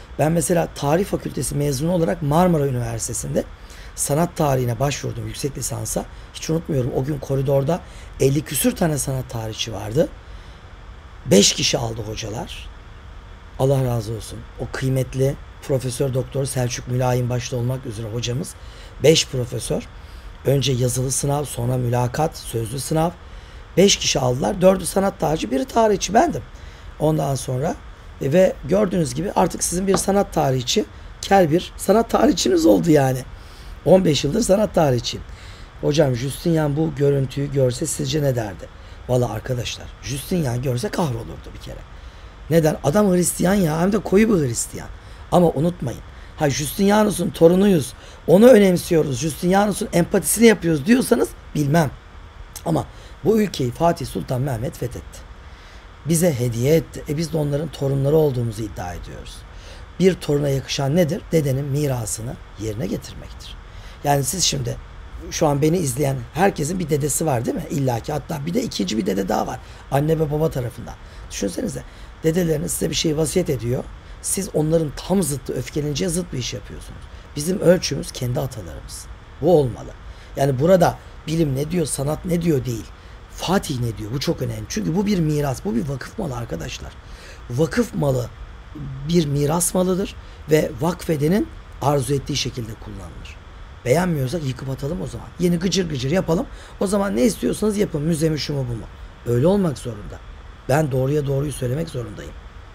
Ben mesela tarih fakültesi mezunu olarak Marmara Üniversitesi'nde sanat tarihine başvurdum yüksek lisansa. Hiç unutmuyorum, o gün koridorda elli küsür tane sanat tarihçi vardı. beş kişi aldı hocalar. Allah razı olsun. O kıymetli Profesör Doktor Selçuk Mülayim başta olmak üzere hocamız, beş profesör. Önce yazılı sınav, sonra mülakat, sözlü sınav. beş kişi aldılar. dördü sanat tarihi, biri tarihçi bendim. Ondan sonra e, ve gördüğünüz gibi artık sizin bir sanat tarihçi, kel bir sanat tarihçiniz oldu yani. on beş yıldır sanat tarihçiyim. Hocam Justinian bu görüntüyü görse sizce ne derdi? Valla arkadaşlar, Justinian görse kahrolurdu bir kere. Neden? Adam Hristiyan ya, hem de koyu bir Hristiyan. Ama unutmayın, ha Justinianus'un torunuyuz, onu önemsiyoruz, Justinianus'un empatisini yapıyoruz diyorsanız bilmem. Ama bu ülkeyi Fatih Sultan Mehmet fethetti. Bize hediye etti. E biz de onların torunları olduğumuzu iddia ediyoruz. Bir toruna yakışan nedir? Dedenin mirasını yerine getirmektir. Yani siz şimdi şu an beni izleyen herkesin bir dedesi var değil mi? İlla ki, hatta bir de ikinci bir dede daha var. Anne ve baba tarafından. Düşünsenize, dedeleriniz size bir şey vasiyet ediyor. Siz onların tam zıttı, öfkelenince zıt bir iş yapıyorsunuz. Bizim ölçümüz kendi atalarımız. Bu olmalı. Yani burada bilim ne diyor, sanat ne diyor değil. Fatih ne diyor? Bu çok önemli. Çünkü bu bir miras, bu bir vakıf malı arkadaşlar. Vakıf malı bir miras malıdır ve vakfedenin arzu ettiği şekilde kullanılır. Beğenmiyorsak yıkıp atalım o zaman. Yeni gıcır gıcır yapalım. O zaman ne istiyorsanız yapın. Müze mi, şu mu, bu mu? Öyle olmak zorunda. Ben doğruya doğruyu söylemek zorundayım.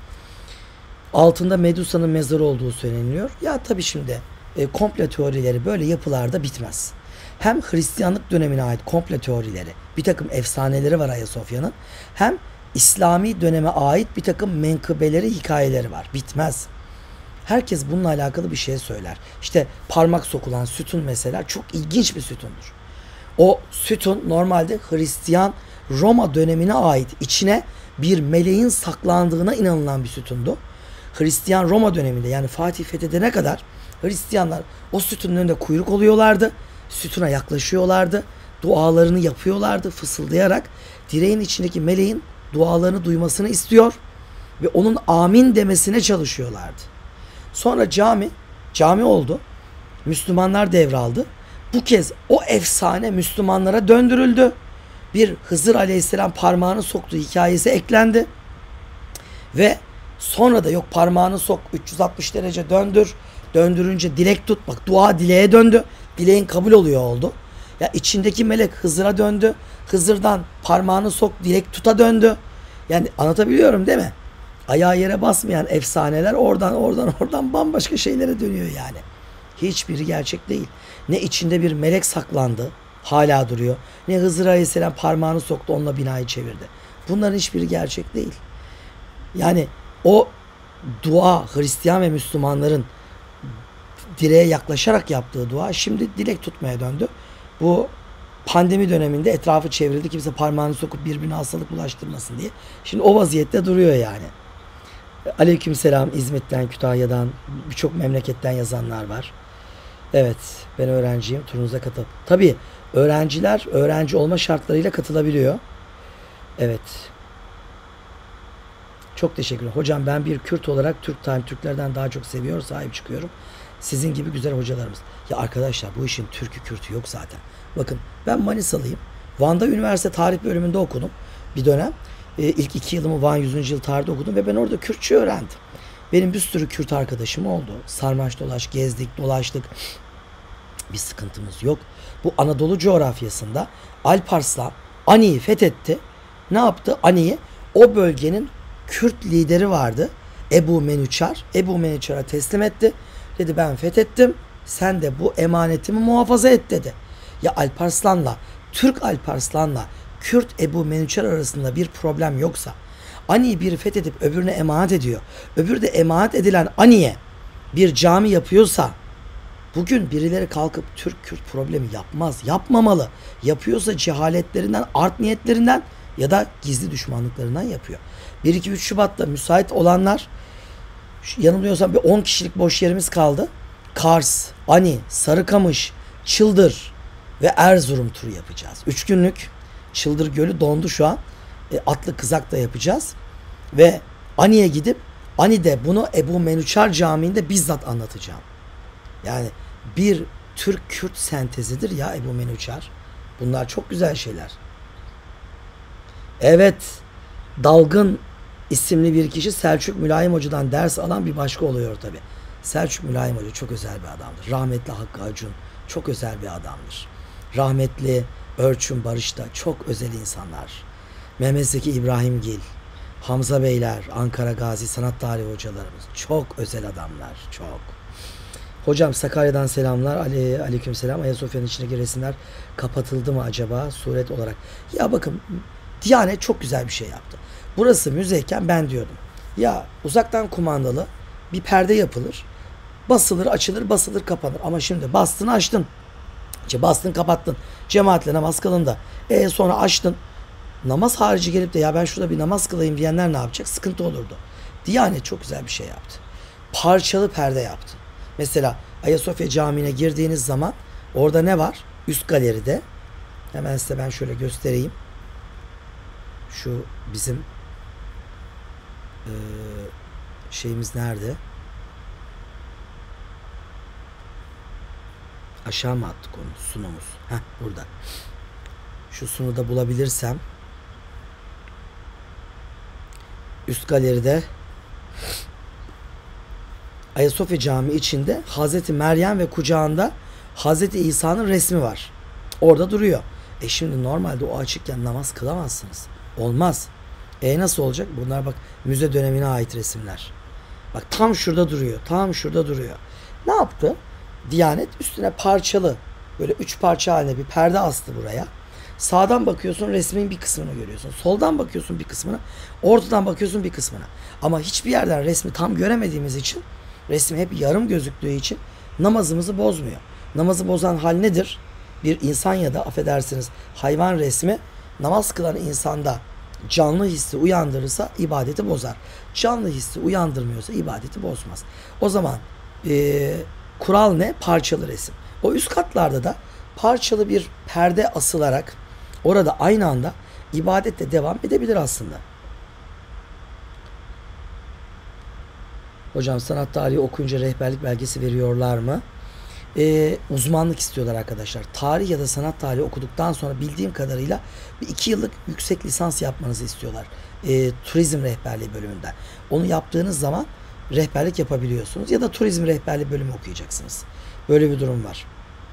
Altında Medusa'nın mezarı olduğu söyleniliyor. Ya tabii şimdi e, komplo teorileri böyle yapılarda bitmez. Hem Hristiyanlık dönemine ait komplo teorileri, bir takım efsaneleri var Ayasofya'nın. Hem İslami döneme ait bir takım menkıbeleri, hikayeleri var. Bitmez. Herkes bununla alakalı bir şey söyler. İşte parmak sokulan sütun mesela çok ilginç bir sütundur. O sütun normalde Hristiyan Roma dönemine ait, içine bir meleğin saklandığına inanılan bir sütundu. Hristiyan Roma döneminde, yani Fatih fethedene kadar Hristiyanlar o sütunun önünde kuyruk oluyorlardı. Sütuna yaklaşıyorlardı. Dualarını yapıyorlardı fısıldayarak. Direğin içindeki meleğin dualarını duymasını istiyor ve onun amin demesine çalışıyorlardı. Sonra cami, cami oldu. Müslümanlar devraldı. Bu kez o efsane Müslümanlara döndürüldü. Bir Hızır Aleyhisselam parmağını soktuğu hikayesi eklendi. Ve sonra da yok parmağını sok, üç yüz altmış derece döndür. Döndürünce dilek tut. Bak, dua dileğe döndü. Dileğin kabul oluyor oldu. Ya içindeki melek Hızır'a döndü. Hızır'dan parmağını sok, dilek tuta döndü. Yani anlatabiliyorum değil mi? Ayağı yere basmayan efsaneler oradan oradan oradan bambaşka şeylere dönüyor yani. Hiçbiri gerçek değil. Ne içinde bir melek saklandı, hala duruyor. Ne Hızır Aleyhisselam parmağını soktu, onunla binayı çevirdi. Bunların hiçbiri gerçek değil. Yani o dua, Hristiyan ve Müslümanların direğe yaklaşarak yaptığı dua şimdi dilek tutmaya döndü. Bu pandemi döneminde etrafı çevrildi. Kimse parmağını sokup birbirine hastalık bulaştırmasın diye. Şimdi o vaziyette duruyor yani. Aleykümselam, İzmit'ten, Kütahya'dan, birçok memleketten yazanlar var. Evet, ben öğrenciyim. Turunuza katıl. Tabii öğrenciler öğrenci olma şartlarıyla katılabiliyor. Evet. Çok teşekkür ederim. Hocam ben bir Kürt olarak Türk tarih, Türklerden daha çok seviyor, sahip çıkıyorum. Sizin gibi güzel hocalarımız. Ya arkadaşlar, bu işin Türk'ü Kürt'ü yok zaten. Bakın, ben Manisalıyım. Van'da üniversite tarih bölümünde okudum bir dönem. Ee, ilk iki yılımı Van yüzüncü yıl tarihte okudum ve ben orada Kürtçe öğrendim. Benim bir sürü Kürt arkadaşım oldu. Sarmaş dolaş, gezdik, dolaştık. Bir sıkıntımız yok. Bu Anadolu coğrafyasında Alparslan Ani'yi fethetti. Ne yaptı? Ani'yi, o bölgenin Kürt lideri vardı, Ebu Menüçar. Ebu Menüçar'a teslim etti. Dedi ben fethettim, sen de bu emanetimi muhafaza et dedi. Ya Alparslan'la, Türk Alparslan'la Kürt Ebu Menüçar arasında bir problem yoksa, Ani'yi biri fethedip öbürüne emanet ediyor, öbürü de emanet edilen Ani'ye bir cami yapıyorsa, bugün birileri kalkıp Türk-Kürt problemi yapmaz, yapmamalı. Yapıyorsa cehaletlerinden, art niyetlerinden ya da gizli düşmanlıklarından yapıyor. bir iki üç Şubat'ta müsait olanlar, yanılmıyorsam bir on kişilik boş yerimiz kaldı. Kars, Ani, Sarıkamış, Çıldır ve Erzurum turu yapacağız. üç günlük. Çıldır Gölü dondu şu an. E, atlı kızak da yapacağız. Ve Ani'ye gidip Ani'de bunu Ebu Menuçar Camii'nde bizzat anlatacağım. Yani bir Türk-Kürt sentezidir ya Ebu Menuçar. Bunlar çok güzel şeyler. Evet, Dalgın isimli bir kişi Selçuk Mülayim Hoca'dan ders alan bir başka oluyor tabi. Selçuk Mülayim Hoca çok özel bir adamdır. Rahmetli Hakkı Acun çok özel bir adamdır. Rahmetli Örçün Barış da çok özel insanlar. Mehmet Zeki İbrahimgil, Hamza Beyler, Ankara Gazi Sanat Tarihi hocalarımız çok özel adamlar, çok. Hocam Sakarya'dan selamlar. Ali, aleyküm selam. Ayasofya'nın içindeki resimler kapatıldı mı acaba suret olarak? Ya bakın, Diyanet çok güzel bir şey yaptı. Burası müzeyken ben diyordum. Ya uzaktan kumandalı bir perde yapılır. Basılır, açılır, basılır, kapanır. Ama şimdi bastın, açtın. İşte bastın, kapattın. Cemaatle namaz kılında. E sonra açtın. Namaz harici gelip de ya ben şurada bir namaz kılayım diyenler ne yapacak? Sıkıntı olurdu. Diyanet çok güzel bir şey yaptı. Parçalı perde yaptı. Mesela Ayasofya Camii'ne girdiğiniz zaman orada ne var? Üst galeride. Hemen size ben şöyle göstereyim. Şu bizim e, şeyimiz nerede? Aşağı mı attık onu? Sunumuz. Heh, burada. Şu sunu da bulabilirsem üst galeride Ayasofya Camii içinde Hazreti Meryem ve kucağında Hazreti İsa'nın resmi var. Orada duruyor. E şimdi normalde o açıkken namaz kılamazsınız. Olmaz. E nasıl olacak? Bunlar bak müze dönemine ait resimler. Bak tam şurada duruyor. Tam şurada duruyor. Ne yaptı? Diyanet üstüne parçalı böyle üç parça haline bir perde astı buraya. Sağdan bakıyorsun resmin bir kısmını görüyorsun. Soldan bakıyorsun bir kısmını. Ortadan bakıyorsun bir kısmını. Ama hiçbir yerden resmi tam göremediğimiz için, resim hep yarım gözüktüğü için namazımızı bozmuyor. Namazı bozan hal nedir? Bir insan ya da affedersiniz hayvan resmi namaz kılan insanda canlı hissi uyandırırsa ibadeti bozar. Canlı hissi uyandırmıyorsa ibadeti bozmaz. O zaman e, kural ne? Parçalı resim. O üst katlarda da parçalı bir perde asılarak orada aynı anda ibadette devam edebilir aslında. Hocam sanat tarihi okuyunca rehberlik belgesi veriyorlar mı? Ee, uzmanlık istiyorlar arkadaşlar. Tarih ya da sanat tarihi okuduktan sonra bildiğim kadarıyla bir iki yıllık yüksek lisans yapmanızı istiyorlar. Ee, turizm rehberliği bölümünden. Onu yaptığınız zaman rehberlik yapabiliyorsunuz. Ya da turizm rehberliği bölümü okuyacaksınız. Böyle bir durum var.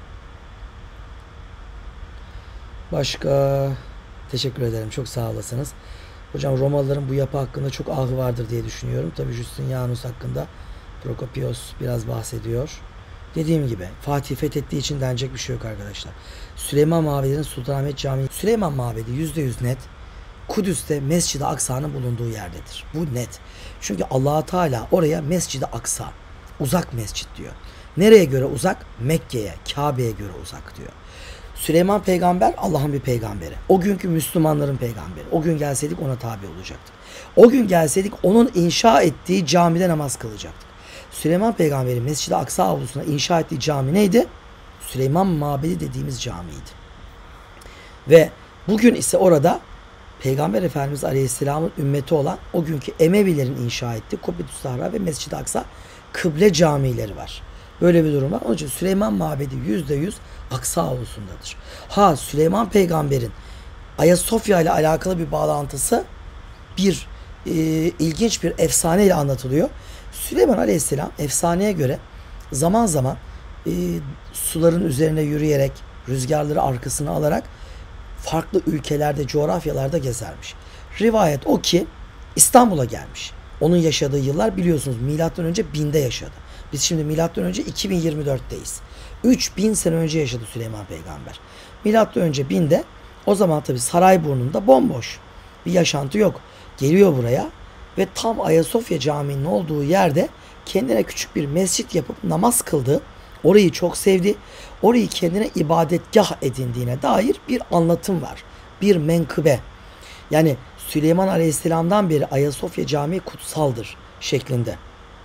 Başka? Teşekkür ederim. Çok sağ olasınız. Hocam Romalıların bu yapı hakkında çok ahı vardır diye düşünüyorum. Tabii Justinianus hakkında Prokopios biraz bahsediyor. Dediğim gibi Fatih fethettiği için denecek bir şey yok arkadaşlar. Süleyman Mabedi'nin Sultanahmet Camii. Süleyman Mabedi yüzde yüz net Kudüs'te Mescid-i Aksa'nın bulunduğu yerdedir. Bu net. Çünkü Allah Teala oraya Mescid-i Aksa, uzak mescit diyor. Nereye göre uzak? Mekke'ye, Kabe'ye göre uzak diyor. Süleyman peygamber Allah'ın bir peygamberi. O günkü Müslümanların peygamberi. O gün gelseydik ona tabi olacaktık. O gün gelseydik onun inşa ettiği camide namaz kılacaktık. Süleyman peygamberin Mescid-i Aksa avlusuna inşa ettiği cami neydi? Süleyman Mabedi dediğimiz camiydi. Ve bugün ise orada Peygamber Efendimiz Aleyhisselam'ın ümmeti olan o günkü Emevilerin inşa ettiği Kubbetüs Sahra ve Mescid-i Aksa kıble camileri var. Böyle bir durum var. Onun için Süleyman Mabedi yüzde yüz Aksa avlusundadır. Ha Süleyman peygamberin Ayasofya ile alakalı bir bağlantısı bir e, ilginç bir efsane ile anlatılıyor. Süleyman Aleyhisselam efsaneye göre zaman zaman e, suların üzerine yürüyerek rüzgarları arkasına alarak farklı ülkelerde, coğrafyalarda gezermiş. Rivayet o ki İstanbul'a gelmiş. Onun yaşadığı yıllar biliyorsunuz milattan önce binde yaşadı. Biz şimdi milattan önce iki bin yirmi dörtteyiz. üç bin sene önce yaşadı Süleyman peygamber. Milattan önce binde o zaman tabi Sarayburnu'nda bomboş. Bir yaşantı yok. Geliyor buraya ve tam Ayasofya Camii'nin olduğu yerde kendine küçük bir mescit yapıp namaz kıldı. Orayı çok sevdi. Orayı kendine ibadetgah edindiğine dair bir anlatım var. Bir menkıbe. Yani Süleyman Aleyhisselam'dan beri Ayasofya Camii kutsaldır şeklinde.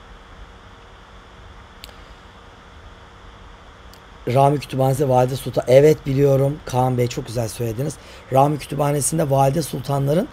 Rami Kütüphanesi Valide Sultan. Evet biliyorum Kaan Bey çok güzel söylediniz. Rami Kütüphanesi'nde Valide Sultanların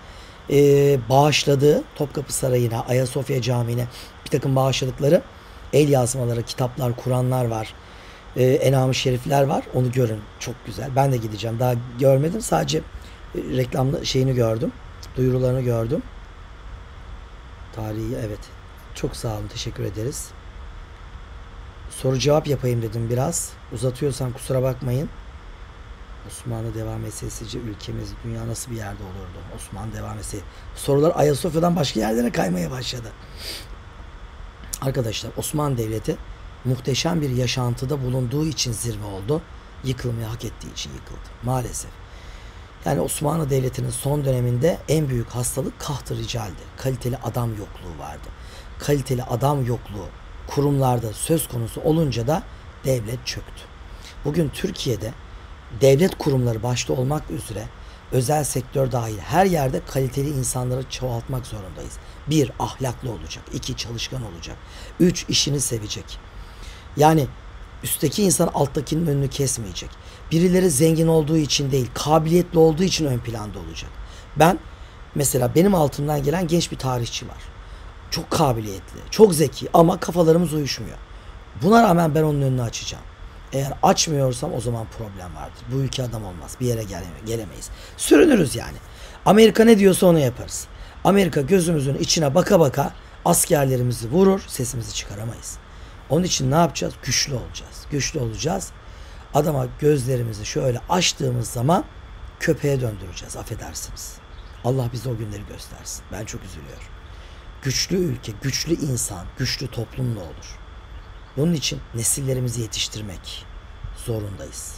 e, bağışladığı Topkapı Sarayı'na, Ayasofya Camii'ne bir takım bağışladıkları el yazmaları, kitaplar, Kur'anlar var. E, Enam-ı Şerifler var. Onu görün. Çok güzel. Ben de gideceğim. Daha görmedim. Sadece e, reklamlı şeyini gördüm. Duyurularını gördüm. Tarihi, evet. Çok sağ olun. Teşekkür ederiz. Soru cevap yapayım dedim biraz. Uzatıyorsam kusura bakmayın. Osmanlı devam etse sizce ülkemiz, dünya nasıl bir yerde olurdu? Osmanlı devam etse. Sorular Ayasofya'dan başka yerlere kaymaya başladı. Arkadaşlar, Osmanlı Devleti muhteşem bir yaşantıda bulunduğu için zirve oldu. Yıkılmayı hak ettiği için yıkıldı. Maalesef. Yani Osmanlı Devleti'nin son döneminde en büyük hastalık kaht-ı ricaldi. Kaliteli adam yokluğu vardı. Kaliteli adam yokluğu kurumlarda söz konusu olunca da devlet çöktü. Bugün Türkiye'de devlet kurumları başta olmak üzere özel sektör dahil her yerde kaliteli insanları çoğaltmak zorundayız. Bir, ahlaklı olacak. İki, çalışkan olacak. Üç, işini sevecek. Yani üstteki insan alttakinin önünü kesmeyecek. Birileri zengin olduğu için değil, kabiliyetli olduğu için ön planda olacak. Ben mesela benim altımdan gelen genç bir tarihçi var. Çok kabiliyetli, çok zeki ama kafalarımız uyuşmuyor. Buna rağmen ben onun önünü açacağım. Eğer açmıyorsam o zaman problem vardır. Bu ülke adam olmaz. Bir yere gelemeyiz. Sürünürüz yani. Amerika ne diyorsa onu yaparız. Amerika gözümüzün içine baka baka askerlerimizi vurur, sesimizi çıkaramayız. Onun için ne yapacağız? Güçlü olacağız. Güçlü olacağız. Adama gözlerimizi şöyle açtığımız zaman köpeğe döndüreceğiz. Affedersiniz. Allah bize o günleri göstersin. Ben çok üzülüyorum. Güçlü ülke, güçlü insan, güçlü toplumla olur. Bunun için nesillerimizi yetiştirmek zorundayız.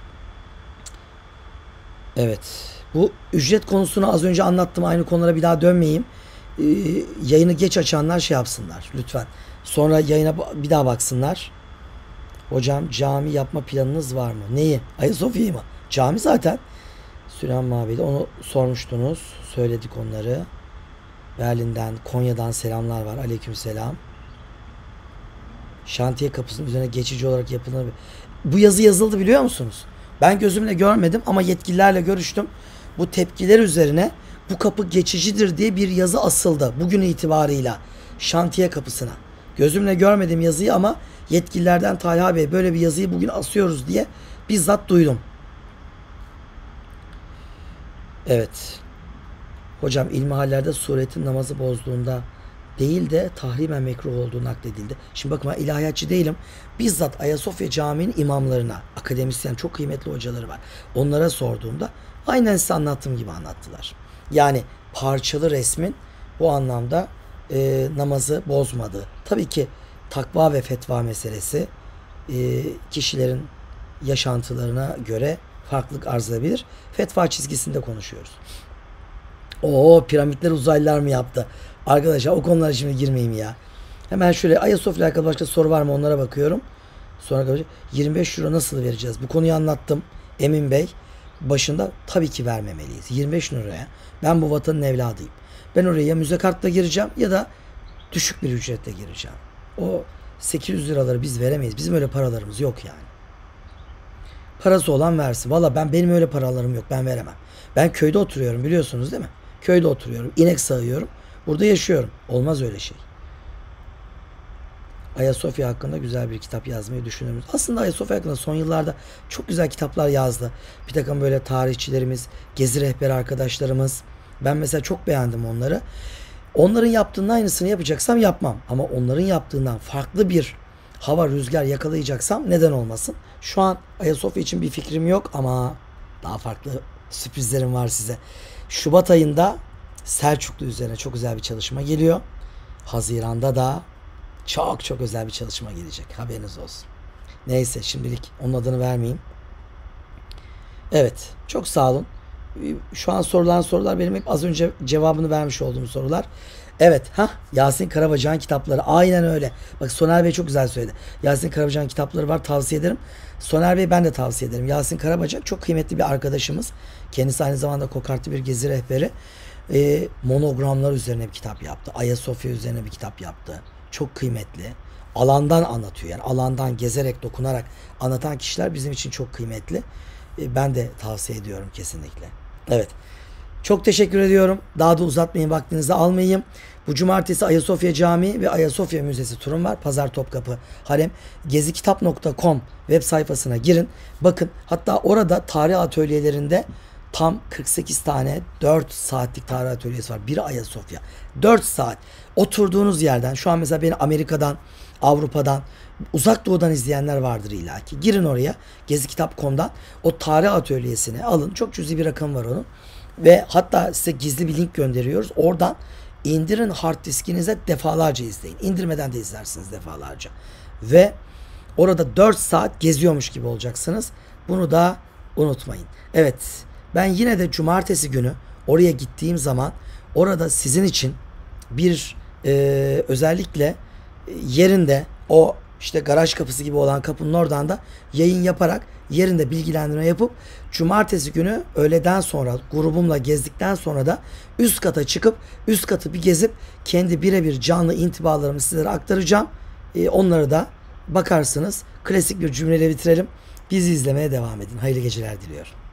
Evet. Bu ücret konusunu az önce anlattım. Aynı konulara bir daha dönmeyeyim. Ee, yayını geç açanlar şey yapsınlar lütfen. Sonra yayına bir daha baksınlar. Hocam cami yapma planınız var mı? Neyi? Ayasofya'yı mı? Cami zaten. Süleyman Mabedi onu sormuştunuz. Söyledik onları. Berlin'den, Konya'dan selamlar var. Aleykümselam. Şantiye kapısının üzerine geçici olarak yapılan... Bu yazı yazıldı biliyor musunuz? Ben gözümle görmedim ama yetkililerle görüştüm. Bu tepkiler üzerine bu kapı geçicidir diye bir yazı asıldı. Bugün itibarıyla şantiye kapısına. Gözümle görmedim yazıyı ama yetkililerden Talha Bey böyle bir yazıyı bugün asıyoruz diye bizzat duydum. Evet. Hocam ilmihallerde suretin namazı bozduğunda değil de tahrimen mekruh olduğu nakledildi. Şimdi bakın ben ilahiyatçı değilim. Bizzat Ayasofya Camii'nin imamlarına, akademisyen çok kıymetli hocaları var. Onlara sorduğumda aynen size anlattığım gibi anlattılar. Yani parçalı resmin bu anlamda e, namazı bozmadığı. Tabii ki takva ve fetva meselesi e, kişilerin yaşantılarına göre farklılık arz edebilir. Fetva çizgisinde konuşuyoruz. Oo, piramitler uzaylılar mı yaptı? Arkadaşlar o konulara şimdi girmeyeyim ya. Hemen şöyle Ayasofya ile alakalı başka soru var mı onlara bakıyorum. Sonra yirmi beş euro nasıl vereceğiz? Bu konuyu anlattım. Emin Bey başında tabii ki vermemeliyiz. yirmi beş euroya ben bu vatanın evladıyım. Ben oraya ya müze kartla gireceğim ya da düşük bir ücretle gireceğim. O sekiz yüz liraları biz veremeyiz. Bizim öyle paralarımız yok yani. Parası olan versin. Valla ben benim öyle paralarım yok. Ben veremem. Ben köyde oturuyorum biliyorsunuz değil mi? Köyde oturuyorum. İnek sağıyorum. Burada yaşıyorum. Olmaz öyle şey. Ayasofya hakkında güzel bir kitap yazmayı düşünüyoruz. Aslında Ayasofya hakkında son yıllarda çok güzel kitaplar yazdı. Bir takım böyle tarihçilerimiz, gezi rehberi arkadaşlarımız. Ben mesela çok beğendim onları. Onların yaptığının aynısını yapacaksam yapmam. Ama onların yaptığından farklı bir hava, rüzgar yakalayacaksam neden olmasın? Şu an Ayasofya için bir fikrim yok ama daha farklı sürprizlerim var size. Şubat ayında Selçuklu üzerine çok güzel bir çalışma geliyor. Haziran'da da çok çok özel bir çalışma gelecek. Haberiniz olsun. Neyse şimdilik onun adını vermeyeyim. Evet. Çok sağ olun. Şu an sorulan sorular benim hep az önce cevabını vermiş olduğum sorular. Evet. ha Yasin Karabacak'ın kitapları. Aynen öyle. Bak Soner Bey çok güzel söyledi. Yasin Karabacak'ın kitapları var. Tavsiye ederim. Soner Bey ben de tavsiye ederim. Yasin Karabacak çok kıymetli bir arkadaşımız. Kendisi aynı zamanda kokartlı bir gezi rehberi. Ee, monogramlar üzerine bir kitap yaptı. Ayasofya üzerine bir kitap yaptı. Çok kıymetli. Alandan anlatıyor. Yani alandan gezerek, dokunarak anlatan kişiler bizim için çok kıymetli. Ee, ben de tavsiye ediyorum kesinlikle. Evet. Çok teşekkür ediyorum. Daha da uzatmayın, vaktinizi almayayım. Bu cumartesi Ayasofya Camii ve Ayasofya Müzesi turum var. Pazar Topkapı Harem. gezikitap nokta com web sayfasına girin. Bakın, hatta orada tarih atölyelerinde tam kırk sekiz tane dört saatlik tarih atölyesi var. Biri Ayasofya. dört saat. Oturduğunuz yerden, şu an mesela beni Amerika'dan, Avrupa'dan, Uzak Doğu'dan izleyenler vardır illaki. Girin oraya, gezikitap nokta com'dan o tarih atölyesini alın. Çok cüzi bir rakam var onun. Ve hatta size gizli bir link gönderiyoruz. Oradan indirin, hard diskinize defalarca izleyin. İndirmeden de izlersiniz defalarca. Ve orada dört saat geziyormuş gibi olacaksınız. Bunu da unutmayın. Evet, ben yine de cumartesi günü oraya gittiğim zaman orada sizin için bir e, özellikle yerinde, o işte garaj kapısı gibi olan kapının oradan da yayın yaparak yerinde bilgilendirme yapıp cumartesi günü öğleden sonra grubumla gezdikten sonra da üst kata çıkıp üst katı bir gezip kendi birebir canlı intibalarımı sizlere aktaracağım. Ee, onları da bakarsınız. Klasik bir cümleyle bitirelim. Bizi izlemeye devam edin. Hayırlı geceler diliyorum.